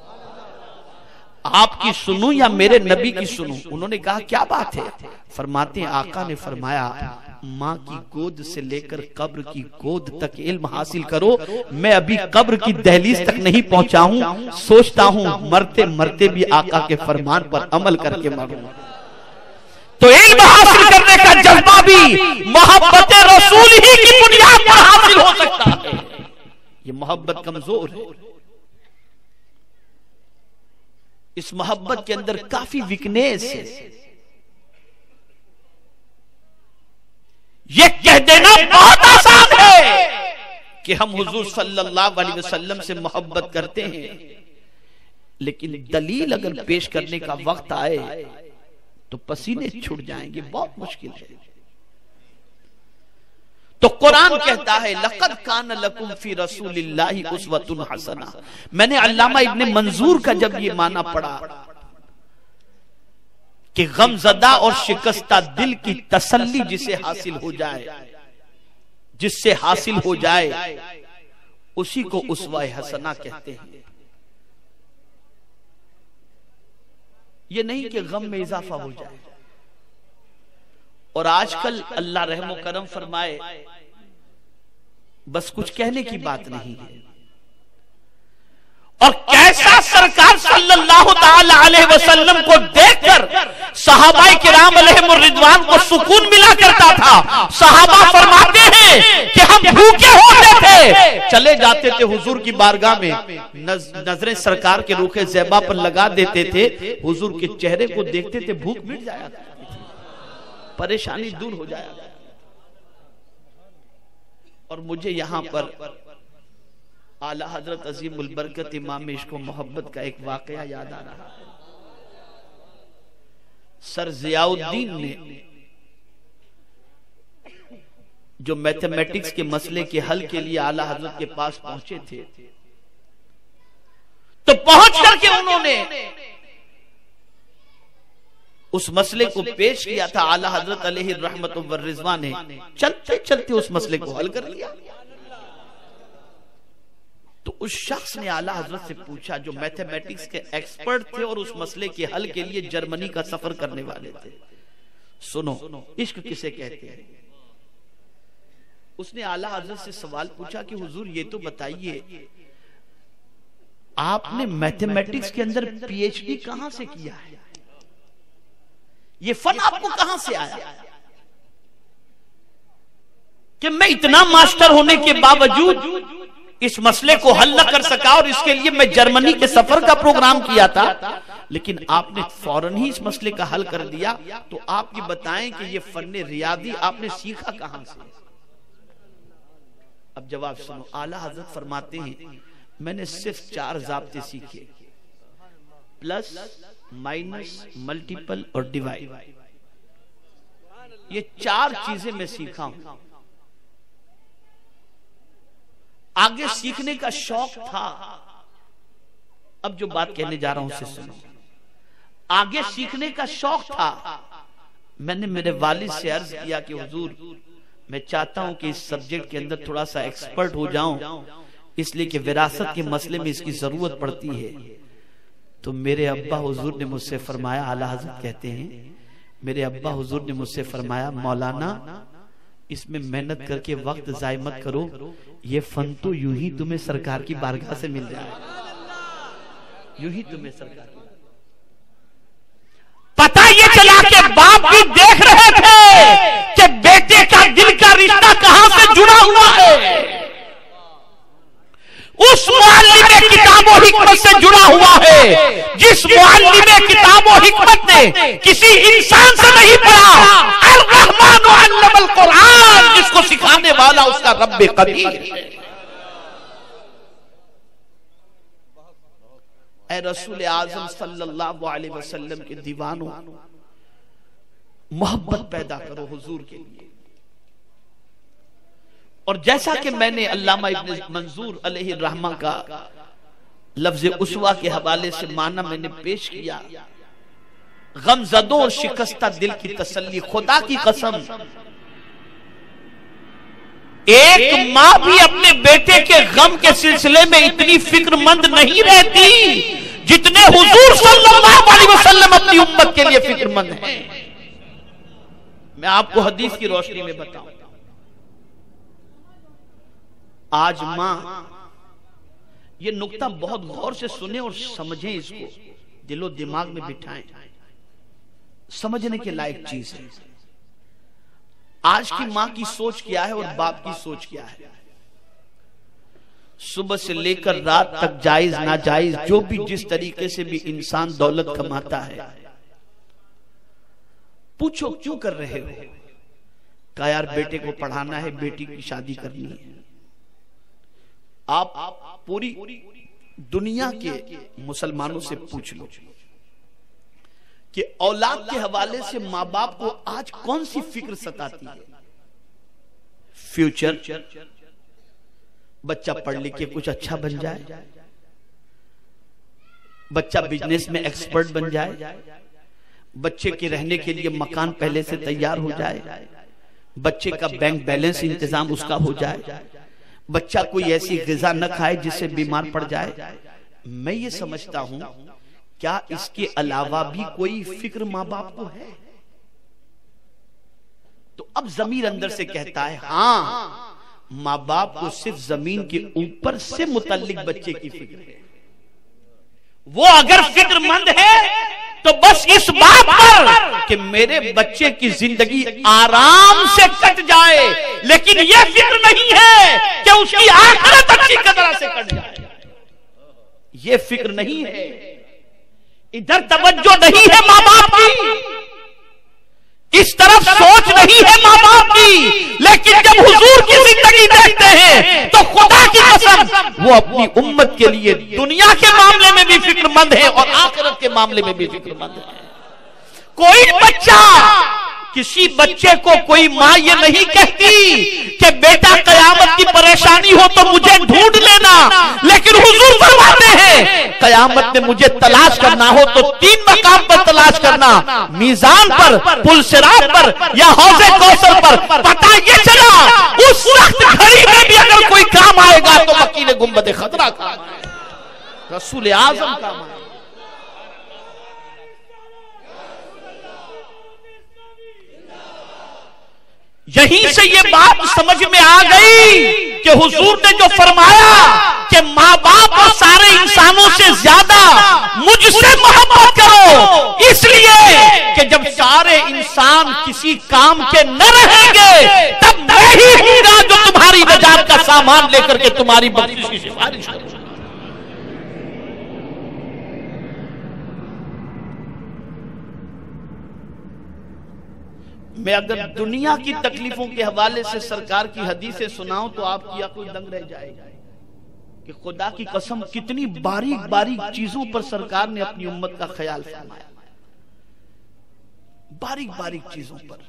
[SPEAKER 1] आपकी सुनूं या मेरे नबी की सुनूं? उन्होंने कहा क्या बात है? फरमाते हैं, आका ने फरमाया, माँ की गोद से लेकर कब्र की गोद तक इल्म हासिल करो। मैं अभी कब्र की दहलीज तक नहीं पहुंचा हूं, सोचता हूं मरते मरते भी आका के फरमान पर अमल करके मरूं। तो इल्म हासिल करने का जज्बा भी मोहब्बत रसूल ही की बुनियाद पर हासिल हो सकता है। ये मोहब्बत कमजोर है, इस मोहब्बत के अंदर काफी वीकनेस है। ये कह देना बहुत आसान है कि हम हुजूर सल्लल्लाहु अलैहि वसल्लम से मोहब्बत करते हैं, लेकिन दलील अगर पेश करने का वक्त आए तो पसीने छूट जाएंगे, बहुत मुश्किल है। तो कुरान कहता है, लक़द कान लकुम फी रसूलिल्लाहि उस्वतुन हसना। मैंने अल्लामा इब्ने मंजूर का जब ये माना पढ़ा कि गमज़दा और शिकस्ता दिल की तसल्ली जिसे हासिल हो जाए, जिससे हासिल हो जाए, उसी को उस्वा हसना कहते हैं। ये नहीं कि गम में इजाफा हो जाए। और आजकल अल्लाह रहमो करम फरमाए, बस कुछ कहने की बात नहीं है। और कैसा सरकार सल्लल्लाहु ताला अलैहि वसल्लम को देखकर सहाबाए किराम अलैहिमुर रिदवान को सुकून मिला करता था। सहाबा फरमाते हैं कि हम भूखे होते थे, चले जाते थे हुजूर की बारगाह में, नजरें सरकार के रूखे ज़ैबा पर लगा देते थे, हुजूर के चेहरे को देखते थे, भूख मिट जाया, परेशानी दूर हो जाया। और मुझे यहां पर आला हजरत अजीमुल बरकत इमाम इश्क व मोहब्बत का एक वाकया याद आ रहा है। सर ज़ियाउद्दीन ने जो मैथमेटिक्स के मसले के हल के लिए आला हजरत के पास पहुंचे थे, तो पहुंच करके उन्होंने उस मसले को पेश किया था। आला हजरत अलैहि रहमतुल्लाह व रिज़वान ने चलते चलते उस मसले को हल कर लिया। तो उस शख्स ने आला हजरत से पूछा, जो मैथमेटिक्स के एक्सपर्ट थे और उस मसले के हल के लिए जर्मनी का सफर करने वाले थे, सुनो इश्क किसे कहते हैं? उसने आला हजरत से सवाल पूछा कि हुजूर ये तो बताइए, आपने मैथमेटिक्स के अंदर पीएचडी कहां से किया है? ये फन आपको कहां से आया कि मैं इतना मास्टर होने के बावजूद इस मसले को हल न कर सका, और इसके लिए मैं जर्मनी के सफर का प्रोग्राम किया था, लेकिन आपने फौरन ही इस मसले का हल कर दिया। तो आप ये बताएं कि ये फन्ने रियादी आपने सीखा कहां से? अब जवाब सुनो। आला हजरत फरमाते हैं, मैंने सिर्फ 4 ज़ाब्ते सीखे, प्लस, माइनस, मल्टीपल और डिवाइड। ये 4 चीजें मैं सीखा हूं। आगे सीखने का शौक था। अब जो बात कहने जा रहा हूं उसे सुनो। आगे सीखने का शौक था। मैंने मेरे वालिद से अर्ज किया कि हुजूर, मैं चाहता हूं कि इस सब्जेक्ट के अंदर थोड़ा सा एक्सपर्ट हो जाऊं, इसलिए कि विरासत के मसले में इसकी जरूरत पड़ती है। तो मेरे अब्बा हुजूर ने मुझसे फरमाया, आला हजरत कहते हैं, मेरे अब्बा हुजूर ने मुझसे फरमाया, मौलाना इसमें मेहनत करके वक्त जाय मत करो, ये फन तो यूं ही तुम्हें सरकार की बारगाह से मिल जाए, यूं ही तुम्हें सरकार की। पता ये चला कि बाप भी देख रहे थे कि बेटे का दिल का रिश्ता कहां से जुड़ा हुआ है। उस मुअल्लिम किताबो हिकमत से जुड़ा हुआ है जिस मुअल्लिम किताबो हिकमत ने किसी इंसान से नहीं पढ़ा। अर-रहमान अल्लमल कुरान, जिसको सिखाने वाला उसका रब्बे कदीर है। ऐ रसूल आज़म सल्लल्लाहु अलैहि वसल्लम के दीवानों, मोहब्बत पैदा करो हुजूर के लिए। और जैसा कि मैंने अल्लामा इब्न मंजूर अलैहि रहमा का लफ्ज उसवा के हवाले से माना मैंने पेश किया, गमज़दों और शिकस्ता दिल की तसल्ली, खुदा की कसम एक माँ भी अपने बेटे के गम के सिलसिले में इतनी फिक्रमंद नहीं रहती जितने हुजूर सल्लल्लाहु अलैहि वसल्लम अपनी उम्मत के लिए फिक्रमंद हैं। मैं आपको हदीस की रोशनी में बताऊं, आज मां, ये नुक्ता बहुत गौर से सुने और समझें, इसको दिलो दिमाग में बिठाएं, समझने के लायक चीज है। आज की मां की सोच क्या है और बाप की सोच क्या है। सुबह से लेकर रात तक जायज नाजायज जो भी जिस तरीके से भी इंसान दौलत कमाता है, पूछो क्यों कर रहे हो? कहा यार बेटे को पढ़ाना है, बेटी की शादी करनी है। आप पूरी दुनिया के मुसलमानों से पूछ लो कि औलाद के हवाले से माँ बाप को आज कौन सी फिक्र सताती है? फ्यूचर, बच्चा पढ़ लिख के कुछ अच्छा बन जाए, बच्चा बिजनेस में एक्सपर्ट बन जाए, बच्चे के रहने के लिए मकान पहले से तैयार हो जाए, बच्चे का बैंक बैलेंस इंतजाम उसका हो जाए, बच्चा कोई ऐसी ग़िज़ा न खाए जिससे बीमार पड़ जाए। मैं ये समझता हूं, क्या इसके अलावा भी कोई फिक्र माँ बाप को है? तो अब ज़मीर अंदर से कहता है हाँ, माँ बाप को सिर्फ जमीन के ऊपर से मुतल्लिक बच्चे की फिक्र है। वो अगर फिक्रमंद है तो बस इस बात पर कि मेरे बच्चे की जिंदगी आराम से कट जाए, लेकिन यह फिक्र नहीं है कि उसकी आखिरत अच्छी तरह से कट जाए। यह फिक्र नहीं है, इधर तवज्जो नहीं है माँ बाप की, इस तरफ सोच नहीं है माँ बाप की। लेकिन जब हुजूर की जिंदगी देखते हैं तो खुदा की कसम वो अपनी उम्मत के लिए दुनिया के मामले में भी फिक्रमंद है और आखिरत के मामले में भी फिक्रमंद है। कोई बच्चा, किसी बच्चे को कोई माँ ये नहीं कहती कि बेटा कयामत की परेशानी हो तो मुझे ढूंढ लेना, लेकिन हुजूर फरमाते हैं कयामत में मुझे तलाश करना हो तो 3 मकाम पर तलाश करना, मीजान पर, पुल सिरात पर या हौज़े कौसर पर। पता ये चला उस वक्त घड़ी में भी अगर कोई काम आएगा तो वकील गुंबद खतरा काम आएगा, रसूल आज़म काम आएगा। यहीं से ये बात समझ में आ गई कि हुजूर ने जो फरमाया कि माँ बाप और सारे इंसानों से ज्यादा मुझसे मोहब्बत करो, इसलिए कि जब सारे इंसान किसी काम के न रहेंगे तब मैं ही हूँगा जो तुम्हारी नजात का सामान लेकर के तुम्हारी बख्शिश की सिफारिश करूंगा। मैं अगर दुनिया की तकलीफों के हवाले से सरकार की हदीसें सुनाऊं तो आपकी आंखों दंग रह जाएगी कि खुदा की कसम कितनी बारीक बारीक चीजों पर सरकार ने अपनी उम्मत का ख्याल फरमाया, बारीक बारीक चीजों पर।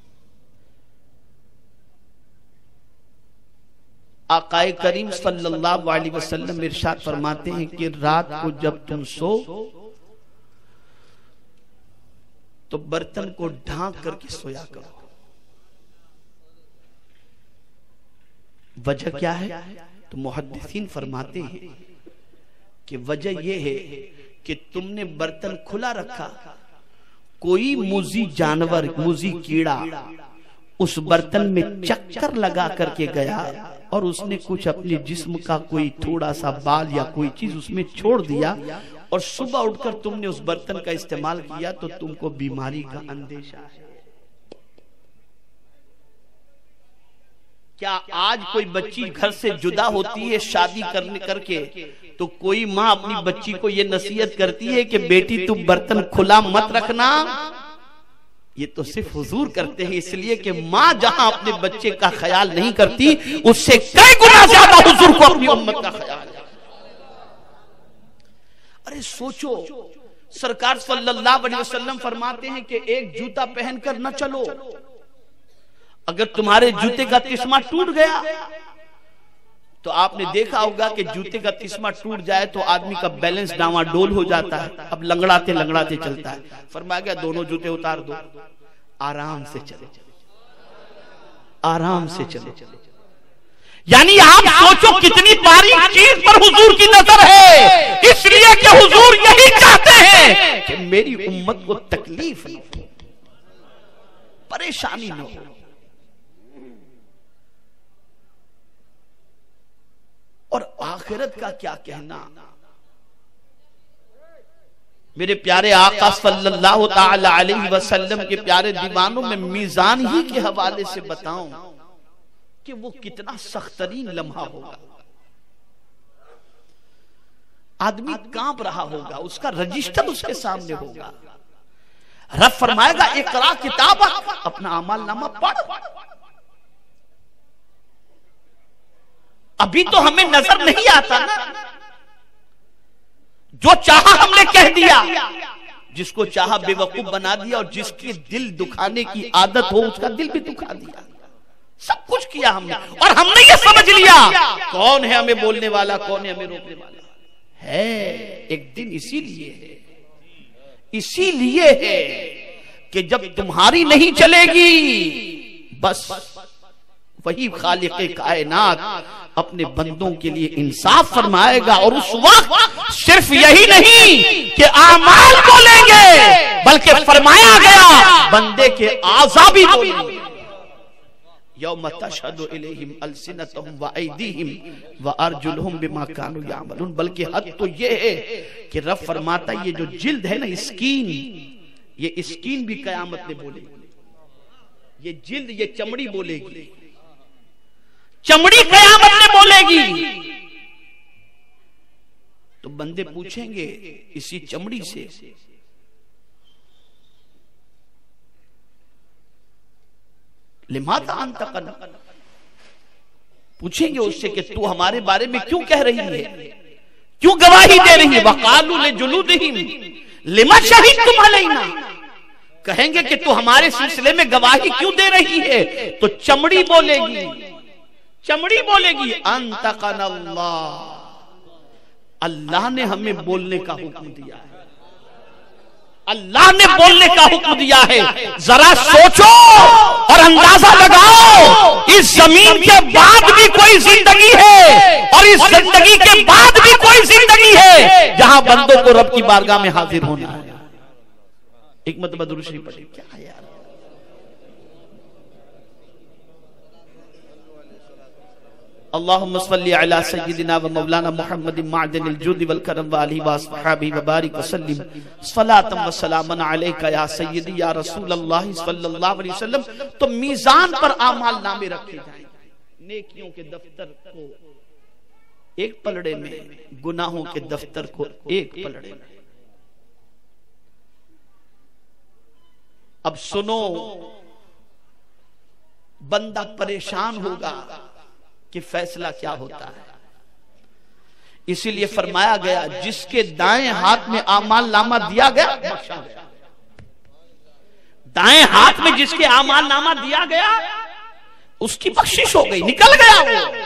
[SPEAKER 1] आकाए करीम सल्लल्लाहु अलैहि वसल्लम इरशाद फरमाते हैं कि रात को जब तुम सो तो बर्तन को ढांक करके सोया करो। वजह क्या है? तो मुहद्दिसीन फरमाते हैं कि वजह यह है कि तुमने बर्तन खुला रखा, कोई मुजी जानवर, मुजी कीड़ा उस बर्तन में चक्कर लगा करके गया और उसने कुछ अपने जिस्म का कोई थोड़ा सा बाल या कोई चीज उसमें छोड़ दिया, और सुबह उठकर तुमने उस बर्तन का इस्तेमाल किया तो तुमको बीमारी का अंदेशा है। क्या आज कोई बच्ची घर से जुदा होती है शादी करने करके, तो कोई माँ अपनी बच्ची को यह नसीहत करती है कि बेटी तुम बर्तन खुला मत रखना? ये तो सिर्फ हुजूर करते हैं, इसलिए कि माँ जहां अपने बच्चे का ख्याल नहीं करती, उससे कई गुना ज्यादा हुजूर को अपनी उम्मत का ख्याल है। अरे सोचो, सरकार सल्लल्लाहु अलैहि वसल्लम फरमाते हैं कि एक जूता पहनकर न चलो। अगर तुम्हारे जूते का तिस्मा टूट गया तो आपने देखा होगा कि जूते का तिस्मा टूट जाए तो आदमी का बैलेंस डावाडोल हो जाता है, अब लंगड़ाते लंगड़ाते चलता है। फरमाया गया दोनों जूते उतार दो, आराम से चले, आराम से चले। यानी आप सोचो कितनी बारीक चीज पर हुजूर की नजर है, इसलिए कि हुजूर यही चाहते हैं कि मेरी उम्मत को तकलीफ न हो, परेशानी न हो। और आखिरत का क्या कहना। मेरे प्यारे आका सल्लल्लाहु ताला अलैहि वसल्लम के प्यारे दीवानों में मीजान ही के हवाले से बताऊं कि वो कितना सख्तरीन लम्हा होगा। आदमी कांप रहा होगा, उसका रजिस्टर उसके सामने होगा। रब फरमाएगा इकरा किताब, अपना अमल नामा पढ़। अभी तो हमें नजर नहीं आता ना, जो चाहा हमने कह दिया, जिसको चाहा बेवकूफ बना दिया, और जिसकी दिल दुखाने की आदत हो उसका दिल भी दुखा दिया। सब कुछ किया हमने, और हमने ये समझ लिया कौन है हमें बोलने वाला, कौन है हमें रोकने वाला है। एक दिन इसीलिए है कि जब तुम्हारी नहीं चलेगी, बस वही खालिक़े कायनात अपने बंदों के लिए इंसाफ फरमाएगा। और उस वक्त सिर्फ यही नहीं कि आमाल बोलेंगे, बल्कि फरमाया गया बंदे के आज़ा भी बोलेंगे। यौम तशहदु अलैहिम अलसिनतुहुम व अयदीहिम व अर्जुलुहुम बिमा कानू यामलून। बल्कि हद तो ये है कि रब फरमाता ये जो जिल्द है ना, स्किन, ये स्किन भी कयामत में बोलेगी। ये जिल्द, ये चमड़ी बोलेगी, चमड़ी कयामत में बोलेगी। तो बंदे पूछेंगे इसी चमड़ी से, लिमाज़ा अंत क़न, पूछेंगे उससे कि तू हमारे बारे में क्यों कह रही है, क्यों गवाही दे रही है। वक़ालू लिजुलूदिहिम लिमा शहीदतुम अलैना, कहेंगे कि तू हमारे सिलसिले में गवाही क्यों दे रही है। तो चमड़ी बोलेगी, चमड़ी बोलेगी अंतक़न अल्लाह, अल्लाह ने हमें बोलने का हुक्म दिया है, अल्लाह ने बोलने का हुक्म दिया है। जरा सोचो और अंदाजा लगाओ, इस जमीन के बाद भी कोई जिंदगी है, और इस जिंदगी के बाद भी कोई जिंदगी है जहां बंदों को रब की बारगाह में हाजिर होना है। एक मतलब दुरूद शरीफ पढ़े, क्या है यार। अल्लाहुम्मा सल्ली अला सय्यिदिना व मौलाना मुहम्मदिन माअदिनिल जुद वल करम व आलिहि व अस्हाबिहि व बारिक व सल्लिम सलातन व सलामन अलैका या सय्यिदी या रसूल अल्लाह सल्लल्लाहु अलैहि वसल्लम। तो मीजान पर आमाल नामे रखे जाएंगे, नेकियों के दफ्तर को एक पलड़े में, गुनाहों के दफ्तर को एक पलड़े में। अब सुनो, बंदा परेशान होगा कि फैसला क्या होता है। इसीलिए फरमाया गया जिसके दाएं हाथ में आमाल नामा दिया गया बख्शा गया, दाएं हाथ में जिसके आमाल नामा दिया गया उसकी बख्शिश हो गई, निकल गया वो।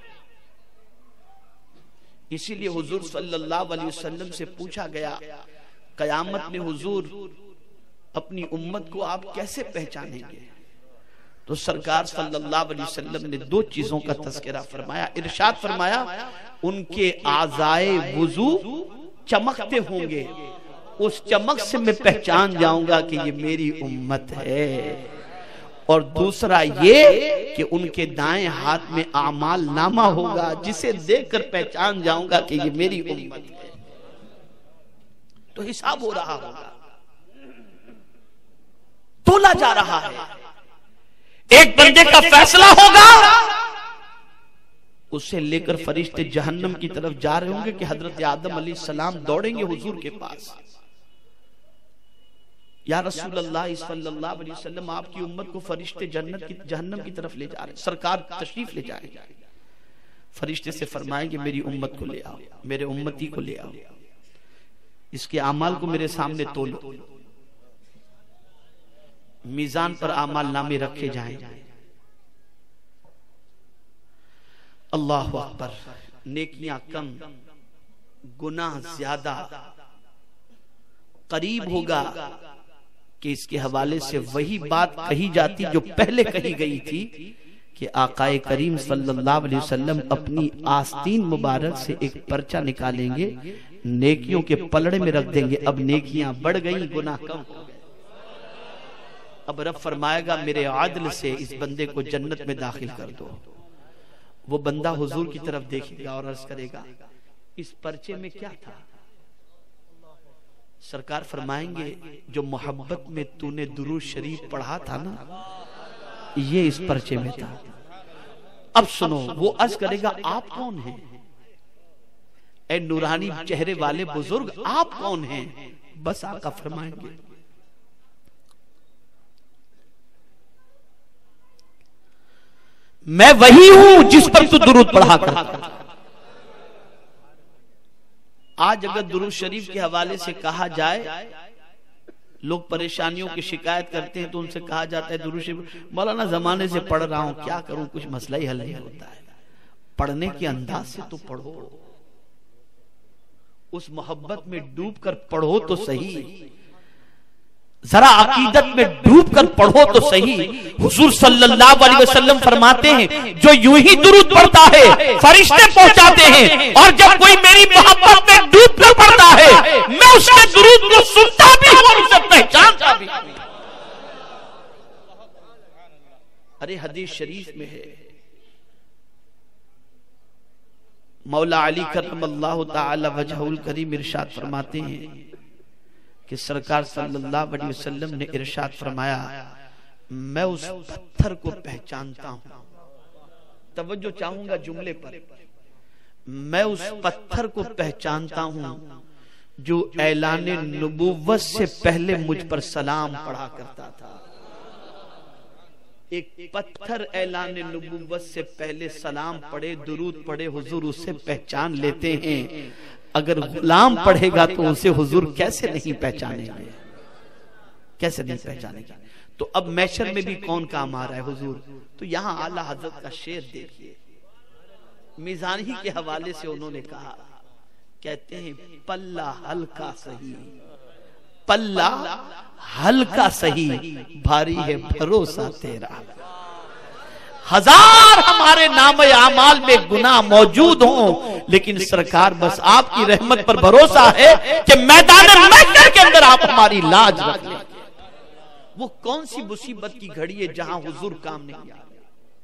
[SPEAKER 1] इसीलिए हुजूर सल्लल्लाहु अलैहि वसल्लम से पूछा गया कयामत में हुजूर अपनी उम्मत को आप कैसे पहचानेंगे। तो सरकार सल्लल्लाहु अलैहि वसल्लम ने दो चीजों का तज़किरा फरमाया। इरशाद फरमाया उनके आज़ाए वुजू चमकते होंगे, उस चमक से मैं पहचान जाऊंगा कि ये मेरी उम्मत है। और दूसरा ये कि उनके दाएं हाथ में आमाल नामा होगा जिसे देखकर पहचान जाऊंगा कि ये मेरी उम्मत है। तो हिसाब हो रहा होगा, तोला जा रहा है। एक बंदे का फैसला होगा, उसे लेकर फरिश्ते जहन्नम की तरफ जा रहे होंगे कि हजरत आदम अलैहिस्सलाम दौड़ेंगे हुजूर के पास, या रसूल अल्लाह सल्लल्लाहु अलैहि वसल्लम, आपकी उम्मत को फरिश्ते जहन्नम की तरफ ले जा रहे हैं, सरकार तशरीफ ले जाएंगे। फरिश्ते से फरमाएंगे मेरी उम्मत को ले आओ, मेरे उम्मती को ले आओ, इसके आमाल को मेरे सामने तोलो, मीजान पर आमाल नामे रखे जाएंगे। अल्लाह अकबर। नेकियां कम, गुनाह ज्यादा। करीब होगा कि इसके हवाले से वही बात कही जाती जो पहले कही गई थी कि आकाए करीम सल्लल्लाहु अलैहि वसल्लम अपनी आस्तीन मुबारक से एक पर्चा निकालेंगे, नेकियों के पलड़े में रख देंगे। अब नेकियां बढ़ गई, गुनाह कम हो गए। अब रब फरमाएगा मेरे आदल से इस बंदे को जन्नत में दाखिल कर दो। वो बंदा हुजूर की तरफ देखेगा और अर्ज करेगा इस पर्चे में क्या था? सरकार फरमाएंगे जो मोहब्बत में तूने दुरूद शरीफ पढ़ा था ना, ये इस पर्चे में था। अब सुनो, वो अर्ज करेगा आप कौन हैं? ए नूरानी चेहरे वाले बुजुर्ग, आप कौन हैं? बस आका फरमाएंगे मैं वही हूं जिस पर तू दुरूद पढ़ा करता था। आज अगर दुरूद शरीफ के हवाले से कहा जाए, लोग परेशानियों की शिकायत करते हैं तो उनसे कहा जाता है दुरूद शरीफ मौलाना जमाने से पढ़ रहा हूं, क्या करूं, कुछ मसला ही हल नहीं होता है। पढ़ने के अंदाज से तो पढ़ो, उस मोहब्बत में डूब कर पढ़ो तो सही, जरा अकीदत में डूब कर पढ़ो तो सही। हुजूर सल्लल्लाहु अलैहि वसल्लम फरमाते हैं जो यूं ही दुरूद पढ़ता है फरिश्ते पहुंचाते हैं, और जब कोई मेरी मोहब्बत में डूब कर पढ़ता है मैं उसके दुरूद को सुनता भी हूं और उसे पहचानता भी। अरे हदीस शरीफ में है, मौला अली करमल्लाहु ताला वजहुल करीम इरशाद फरमाते हैं कि सरकार सल्लल्लाहु अलैहि वसल्लम ने इरशाद फरमाया मैं उस पत्थर को पहचानता हूं। तवज्जो चाहूंगा जुमले पर, मैं उस पत्थर को पहचानता हूं जो ऐलाने नबुव्वत से पहले मुझ पर सलाम पढ़ा करता था। एक पत्थर ऐलाने नबुव्वत से पहले सलाम पढ़े, दुरूद पढ़े, हुजूर उसे पहचान लेते हैं। अगर गुलाम पढ़ेगा तो उसे हुजूर कैसे नहीं पहचानेंगे, कैसे नहीं पहचानेंगे। तो अब मैशर में भी कौन काम आ रहा है हुजूर? तो यहां आला हजरत का शेर देखिए, मीज़ान ही के हवाले से उन्होंने कहा, कहते हैं पल्ला हल्का सही, पल्ला हल्का सही, भारी है भरोसा तेरा। हजार हमारे नाम आमाल में गुनाह मौजूद हों, लेकिन सरकार बस आपकी रहमत पर भरोसा है कि मैदान महशर के अंदर आप हमारी लाज रख लें। वो कौन सी मुसीबत की घड़ी है जहां हुजूर काम नहीं आ रहे,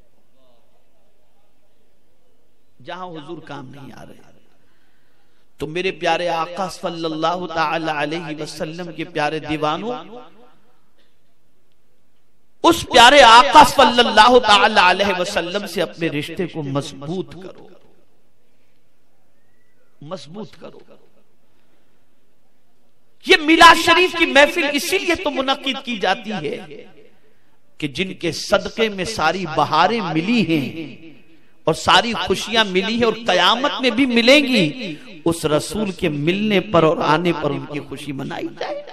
[SPEAKER 1] जहां हुजूर काम नहीं आ रहे। तो मेरे प्यारे आका सल्लल्लाहु ताला अलैहि वसल्लम के प्यारे दीवानों, उस प्यारे आका सल्लल्लाहु ताला अलैहि वसल्लम से अपने रिश्ते को मजबूत करो, मजबूत करो। ये मिलाद शरीफ की महफिल इसीलिए तो मुनक्किद की जाती है कि जिनके सदके में सारी बहारें मिली हैं और सारी खुशियां मिली हैं और कयामत में भी मिलेंगी, उस रसूल के मिलने पर और आने पर उनकी खुशी मनाई जाए।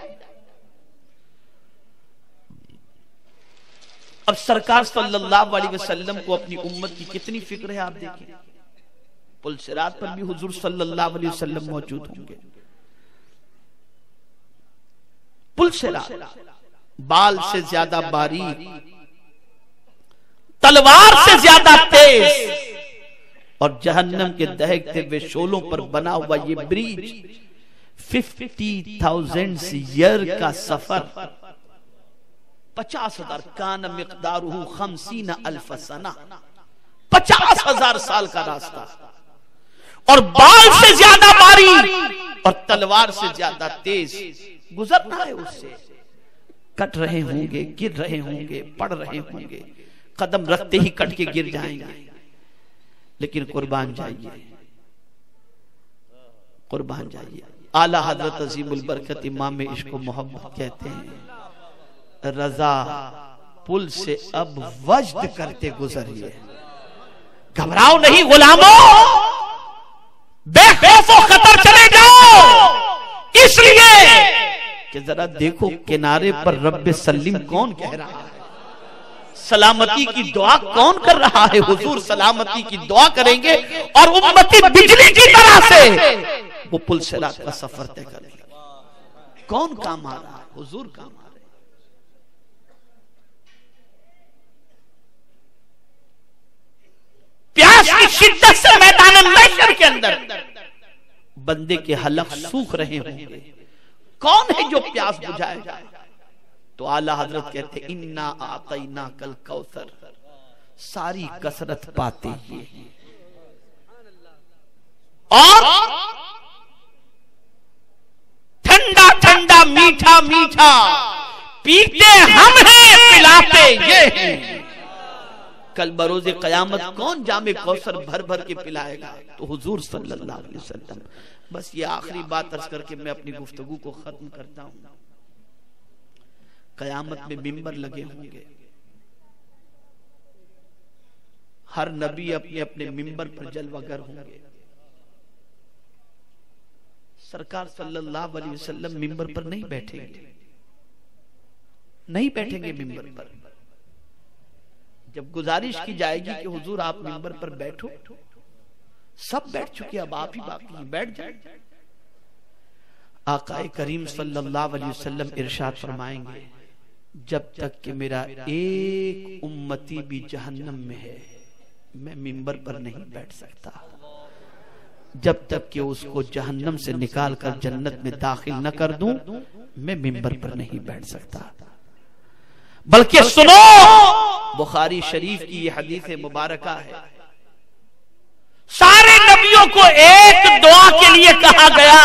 [SPEAKER 1] अब सरकार सल्लल्लाहु अलैहि वसल्लम को अपनी उम्मत की कितनी फिक्र है आप देखें। पुल सिरात पर भी हुजूर सल्लल्लाहु अलैहि वसल्लम मौजूद होंगे। पुल सिरात बाल से ज्यादा बारीक, तलवार से ज्यादा तेज, और जहन्नम के दहकते हुए शोलों पर बना हुआ ये ब्रिज 50,000 ईयर का सफर, 50,000 कान मिक़दारुहु 50,000 सना, 50,000 साल का रास्ता। और बाल से ज्यादा बारीक और तलवार से ज्यादा तेज गुजरना है उससे। कट रहे होंगे, गिर रहे होंगे, पड़ रहे होंगे, कदम रखते ही कट के गिर जाएंगे, लेकिन कुर्बान जाइए, कुर्बान जाइए। आला हजरत अजीमुल बरकत इमाम इश्क व मोहब्बत कहते हैं, रजा पुल से अब वज्द करते गुजरिए। घबराओ नहीं गुलामों, बेखौफो खतर चले जाओ, इसलिए कि जरा देखो किनारे पर रब्बे सलीम कौन कह रहा है, सलामती की दुआ कौन कर रहा है। हुजूर सलामती की दुआ करेंगे और उम्मती बिजली की तरह से वो पुल सिरात का सफर तय करेंगे। कौन काम आ रहा है? हुजूर काम आ रहे। प्यास की शिद्दत से मैदान महशर के अंदर बंदे के हलक सूख रहे होंगे, कौन है जो प्यास बुझाएगा? तो आला हजरत कहते इन्ना आतैना कल कौसर, सारी कसरत पाते ही और ठंडा ठंडा मीठा मीठा पीते हम हैं, पिलाते ये हैं। कल बरोज़े क़यामत कौन जामे कौसर भर भर के पिलाएगा? तो हुजूर सल्लल्लाहु अलैहि वसल्लम। बस ये आखिरी बात अर्ज करके मैं अपनी गुफ्तगू को खत्म करता हूं। क़यामत में मिंबर लगे होंगे, हर नबी अपने अपने मिंबर पर जलवागर होंगे। सरकार सल्लल्लाहु अलैहि वसल्लम मिंबर पर नहीं बैठेंगे, नहीं बैठेंगे मिंबर पर। जब गुजारिश की जाएगी कि हुजूर आप मिंबर पर बैठो, सब बैठ चुके, अब आप ही बाकी हैं, बैठ जाए। आकाए करीम सल्लल्लाहु अलैहि वसल्लम इरशाद फरमाएंगे, जब तक कि मेरा एक उम्मती भी जहन्नम में है, मैं मिंबर पर नहीं बैठ सकता। जब तक कि उसको जहन्नम से निकाल कर जन्नत में दाखिल न कर दूं, मैं मिंबर पर नहीं बैठ सकता। बल्कि सुनो, बुखारी शरीफ की ये हदीस मुबारका है, सारे नबियों को एक दुआ के लिए कहा गया,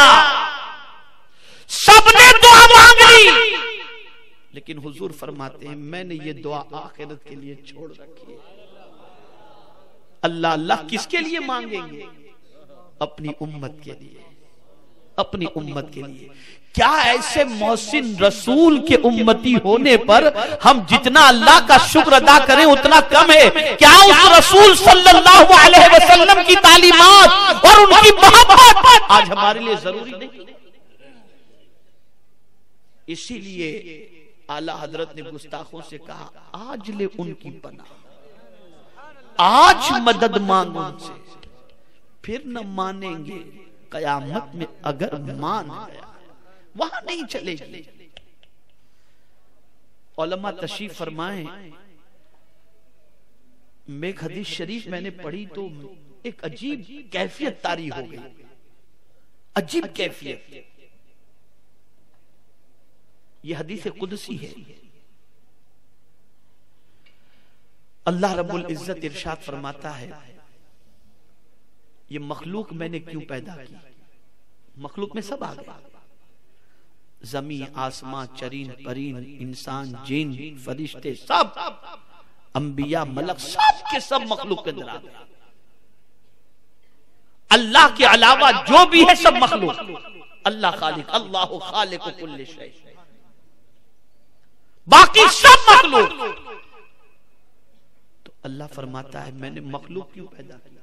[SPEAKER 1] सबने दुआ मांग ली, लेकिन हुजूर फरमाते हैं मैंने ये दुआ आखिरत के लिए छोड़ रखी है। अल्लाह अल्लाह किसके लिए मांगेंगे? अपनी उम्मत के लिए, अपनी उम्मत के लिए। क्या ऐसे मोहसिन रसूल के उम्मती होने पर हम जितना अल्लाह का शुक्र अदा करें उतना कम है? क्या उस रसूल सल्लल्लाहु अलैहि वसल्लम की तालीमात और उनकी मोहब्बत आज हमारे लिए जरूरी नहीं? इसीलिए आला हजरत ने गुस्ताखों से कहा, आज ले उनकी पनाह, आज मदद मांगो उनसे, फिर न मानेंगे कयामत में अगर मान गया, वहां नहीं चलेगी। उलमा तशरीफ फरमाएं, मैं हदीस शरीफ मैंने पढ़ी तो एक अजीब कैफियत तारी हो गई, अजीब कैफियत। यह हदीस कुदसी है। अल्लाह रब्बुल इज्जत इरशाद फरमाता है, ये मखलूक मैंने क्यों पैदा की? मखलूक में सब आ गए, जमीन आसमां चरीन परीन इंसान जिन फरिश्ते सब, अंबिया मलक सब के सब मखलूक के अंदर आ गए। अल्लाह के अलावा जो भी है सब मखलूक। अल्लाह खालिक, अल्लाह खालिक कुल्ल शै, बाकी सब मखलूक। तो अल्लाह फरमाता है मैंने मखलूक क्यों पैदा किया?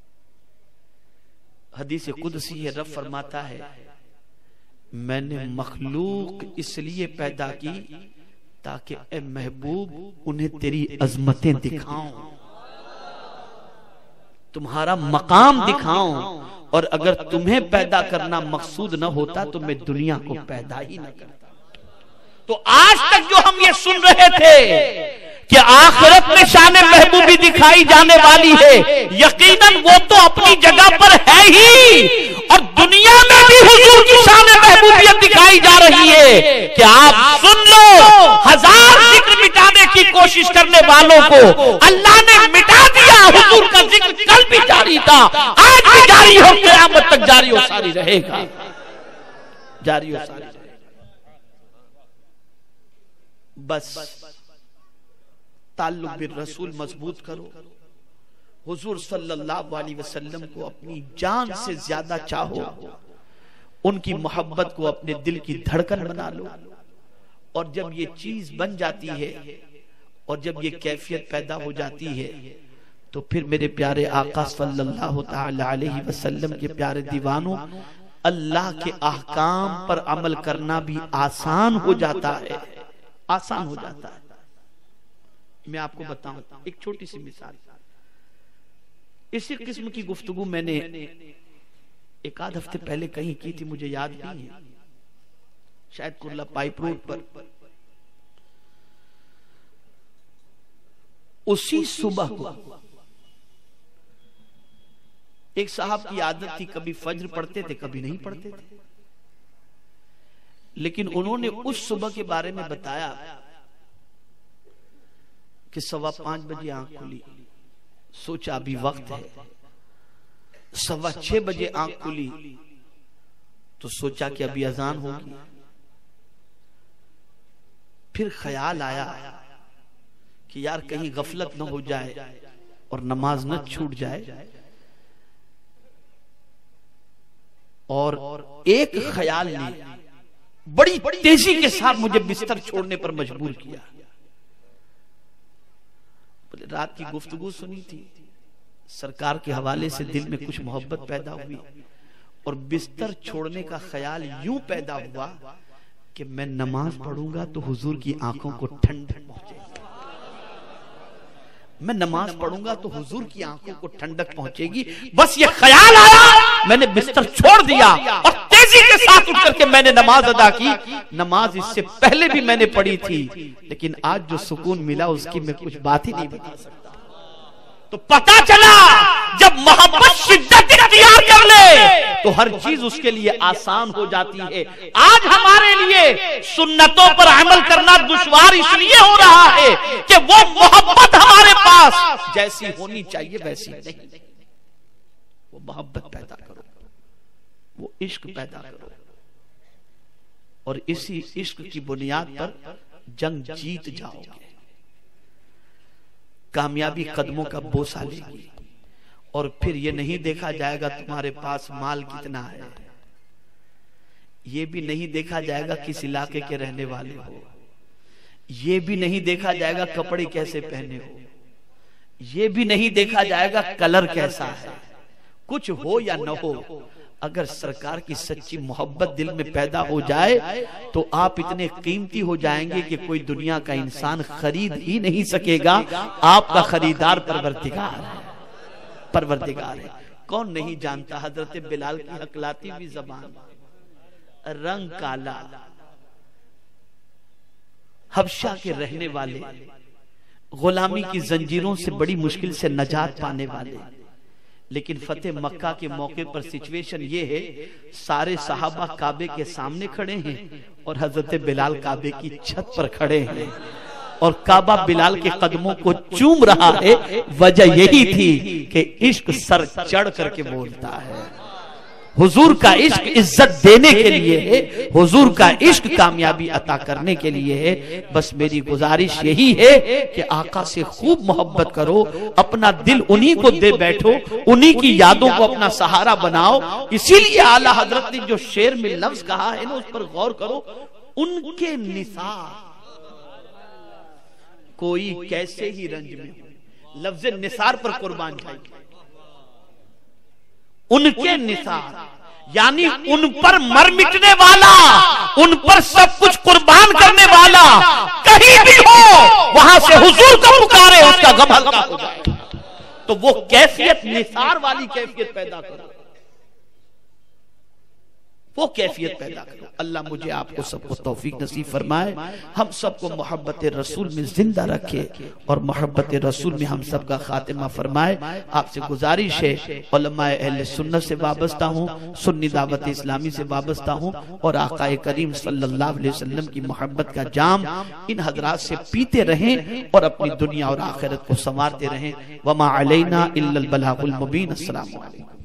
[SPEAKER 1] हदीस कुदसी है, रब फरमाता है मैंने मखलूक इसलिए पैदा की ताकि ए महबूब उन्हें तेरी अजमतें दिखाऊं, तुम्हारा मकाम दिखाऊं। और अगर तुम्हें पैदा करना मकसूद न होता तो मैं दुनिया को पैदा ही न करता। तो आज तक जो हम ये सुन रहे थे कि आखिरत में शान महबूबी दिखाई जाने वाली है, यकीनन वो तो अपनी जगह पर है ही, और दुनिया में भी हुजूर की शान महबूबियत दिखाई जा रही है कि आप सुन लो, हजार जिक्र मिटाने की कोशिश करने वालों को अल्लाह ने मिटा दिया। हुजूर का जिक्र कल भी जारी था, आज भी जारी हो, क़यामत तक जारी हो सारी रहेगा, जारी हो सारी रहेगा। बस ताल्लुक बिर रसूल मजबूत करो, हुजूर सल्लल्लाहु अलैहि वसल्लम को अपनी जान से ज्यादा चाहो, उनकी मोहब्बत को अपने दिल की धड़कन बना लो। और जब ये चीज बन जाती है और जब ये कैफियत पैदा हो जाती है तो फिर मेरे प्यारे आका सल्लल्लाहु ताला अलैहि वसल्लम के प्यारे दीवानों, अल्लाह के अहकाम पर अमल करना भी आसान हो जाता है, आसान हो जाता है। मैं आपको बताऊं एक छोटी सी मिसाल, इसी किस्म की गुफ्तगू मैंने एक आध हफ्ते पहले कहीं की थी, मुझे याद नहीं है, शायद कुर्ला पाइप रोड पर। उसी सुबह को एक साहब की आदत थी, कभी फज्र पढ़ते थे कभी नहीं पढ़ते थे, लेकिन उन्होंने उस सुबह के बारे में बताया कि 5:15 बजे आंख खुली, सोचा अभी वक्त है। 6:15 बजे आंख खुली तो सोचा कि अभी अजान होगी। फिर ख्याल आया कि यार कहीं गफलत न हो जाए और नमाज न छूट जाए, और एक ख्याल ने बड़ी तेजी के साथ मुझे बिस्तर छोड़ने पर मजबूर किया। रात की गुफ्तगू सुनी थी, सरकार के हवाले से दिल में कुछ मोहब्बत पैदा हुई और बिस्तर छोड़ने का ख्याल यूं पैदा हुआ कि मैं नमाज पढ़ूंगा तो हुजूर की आंखों को ठंडक पहुंचेगी, मैं नमाज पढ़ूंगा तो हुजूर की आंखों को ठंडक पहुंचेगी। बस ये ख्याल आया, मैंने बिस्तर छोड़ दिया और तेजी के साथ उठ करके मैंने नमाज अदा की। नमाज इससे पहले भी मैंने पढ़ी थी, लेकिन आज जो सुकून मिला उसकी मैं कुछ बात ही नहीं बता सकता। तो पता चला जब मोहब्बत शिद्दत इख्तियार कर ले तो हर चीज उसके लिए आसान हो जाती है। आज हमारे लिए सुन्नतों पर अमल करना दुश्वार इसलिए हो रहा है कि वो मोहब्बत हमारे पास जैसी होनी चाहिए वैसी नहीं। वो मोहब्बत पैदा करो, वो इश्क पैदा करो, और इसी इश्क की बुनियाद पर जंग जीत जाओगे। कामयाबी कदमों का बोसा लेगी, और फिर ये नहीं देखा जाएगा तुम्हारे पास माल कितना है, ये भी नहीं देखा जाएगा किस इलाके के रहने वाले हो, ये भी नहीं देखा जाएगा कपड़े कैसे पहने हो, ये भी नहीं देखा जाएगा कलर कैसा है। कुछ हो या न हो, अगर सरकार की सच्ची मोहब्बत दिल में पैदा हो जाए तो आप इतने कीमती हो जाएंगे कि कोई दुनिया का इंसान खरीद ही नहीं सकेगा। आपका खरीदार परवरदिगार है, परवरदिगार है। कौन नहीं जानता हजरत बिलाल की हकलाती हुई ज़बान, रंग काला, हबशा के रहने वाले, गुलामी की जंजीरों से बड़ी मुश्किल से नजात पाने वाले, लेकिन फतेह मक्का के मौके पर सिचुएशन ये है, सारे सहाबा काबे के सामने खड़े हैं और हजरत बिलाल काबे की छत पर खड़े हैं और काबा बिलाल के कदमों को चूम रहा है। वजह यही थी कि इश्क सर चढ़ करके बोलता है। हुजूर का इश्क इज्जत देने के लिए है, हुजूर का इश्क कामयाबी अता करने के लिए है। बस मेरी गुजारिश यही है कि आका से खूब मोहब्बत करो, अपना दिल उन्हीं को दे बैठो, उन्हीं की यादों को अपना सहारा बनाओ। इसीलिए आला हजरत ने जो शेर में लफ्ज कहा है ना, उस पर गौर करो। उनके निसार कोई कैसे ही रंज में हो, लफ्ज निसार पर कुर्बान जाएगी। उनके निसार यानी उन पर मर मिटने वाला, उन पर सब कुछ कुर्बान करने वाला कहीं भी हो, वहां से हुजूर को पुकारे, उसका गम हल्का हो जाए। तो वो कैफियत निसार वाली कैफियत पैदा करो। वो कैफियत पैदा करो। अल्लाह मुझे आपको सबको तौफीक नसीब फरमाए, हम सबको मोहब्बत रसूल में जिंदा रखे और मोहब्बत रसूल में हम सबका खातिमा फरमाए। आपसे गुजारिश है, उलमाए अहले सुन्नत से वाबस्ता हूँ, सुन्नी दावत इस्लामी से वाबस्ता हूँ और आकाए करीम सल्लल्लाहु अलैहि वसल्लम की मोहब्बत का जाम इन हजरात से पीते रहें और अपनी दुनिया और आखिरत को संवारते रहें। वमा अलैना इल्लल बलागुल मुबीन। अस्सलामु अलैकुम।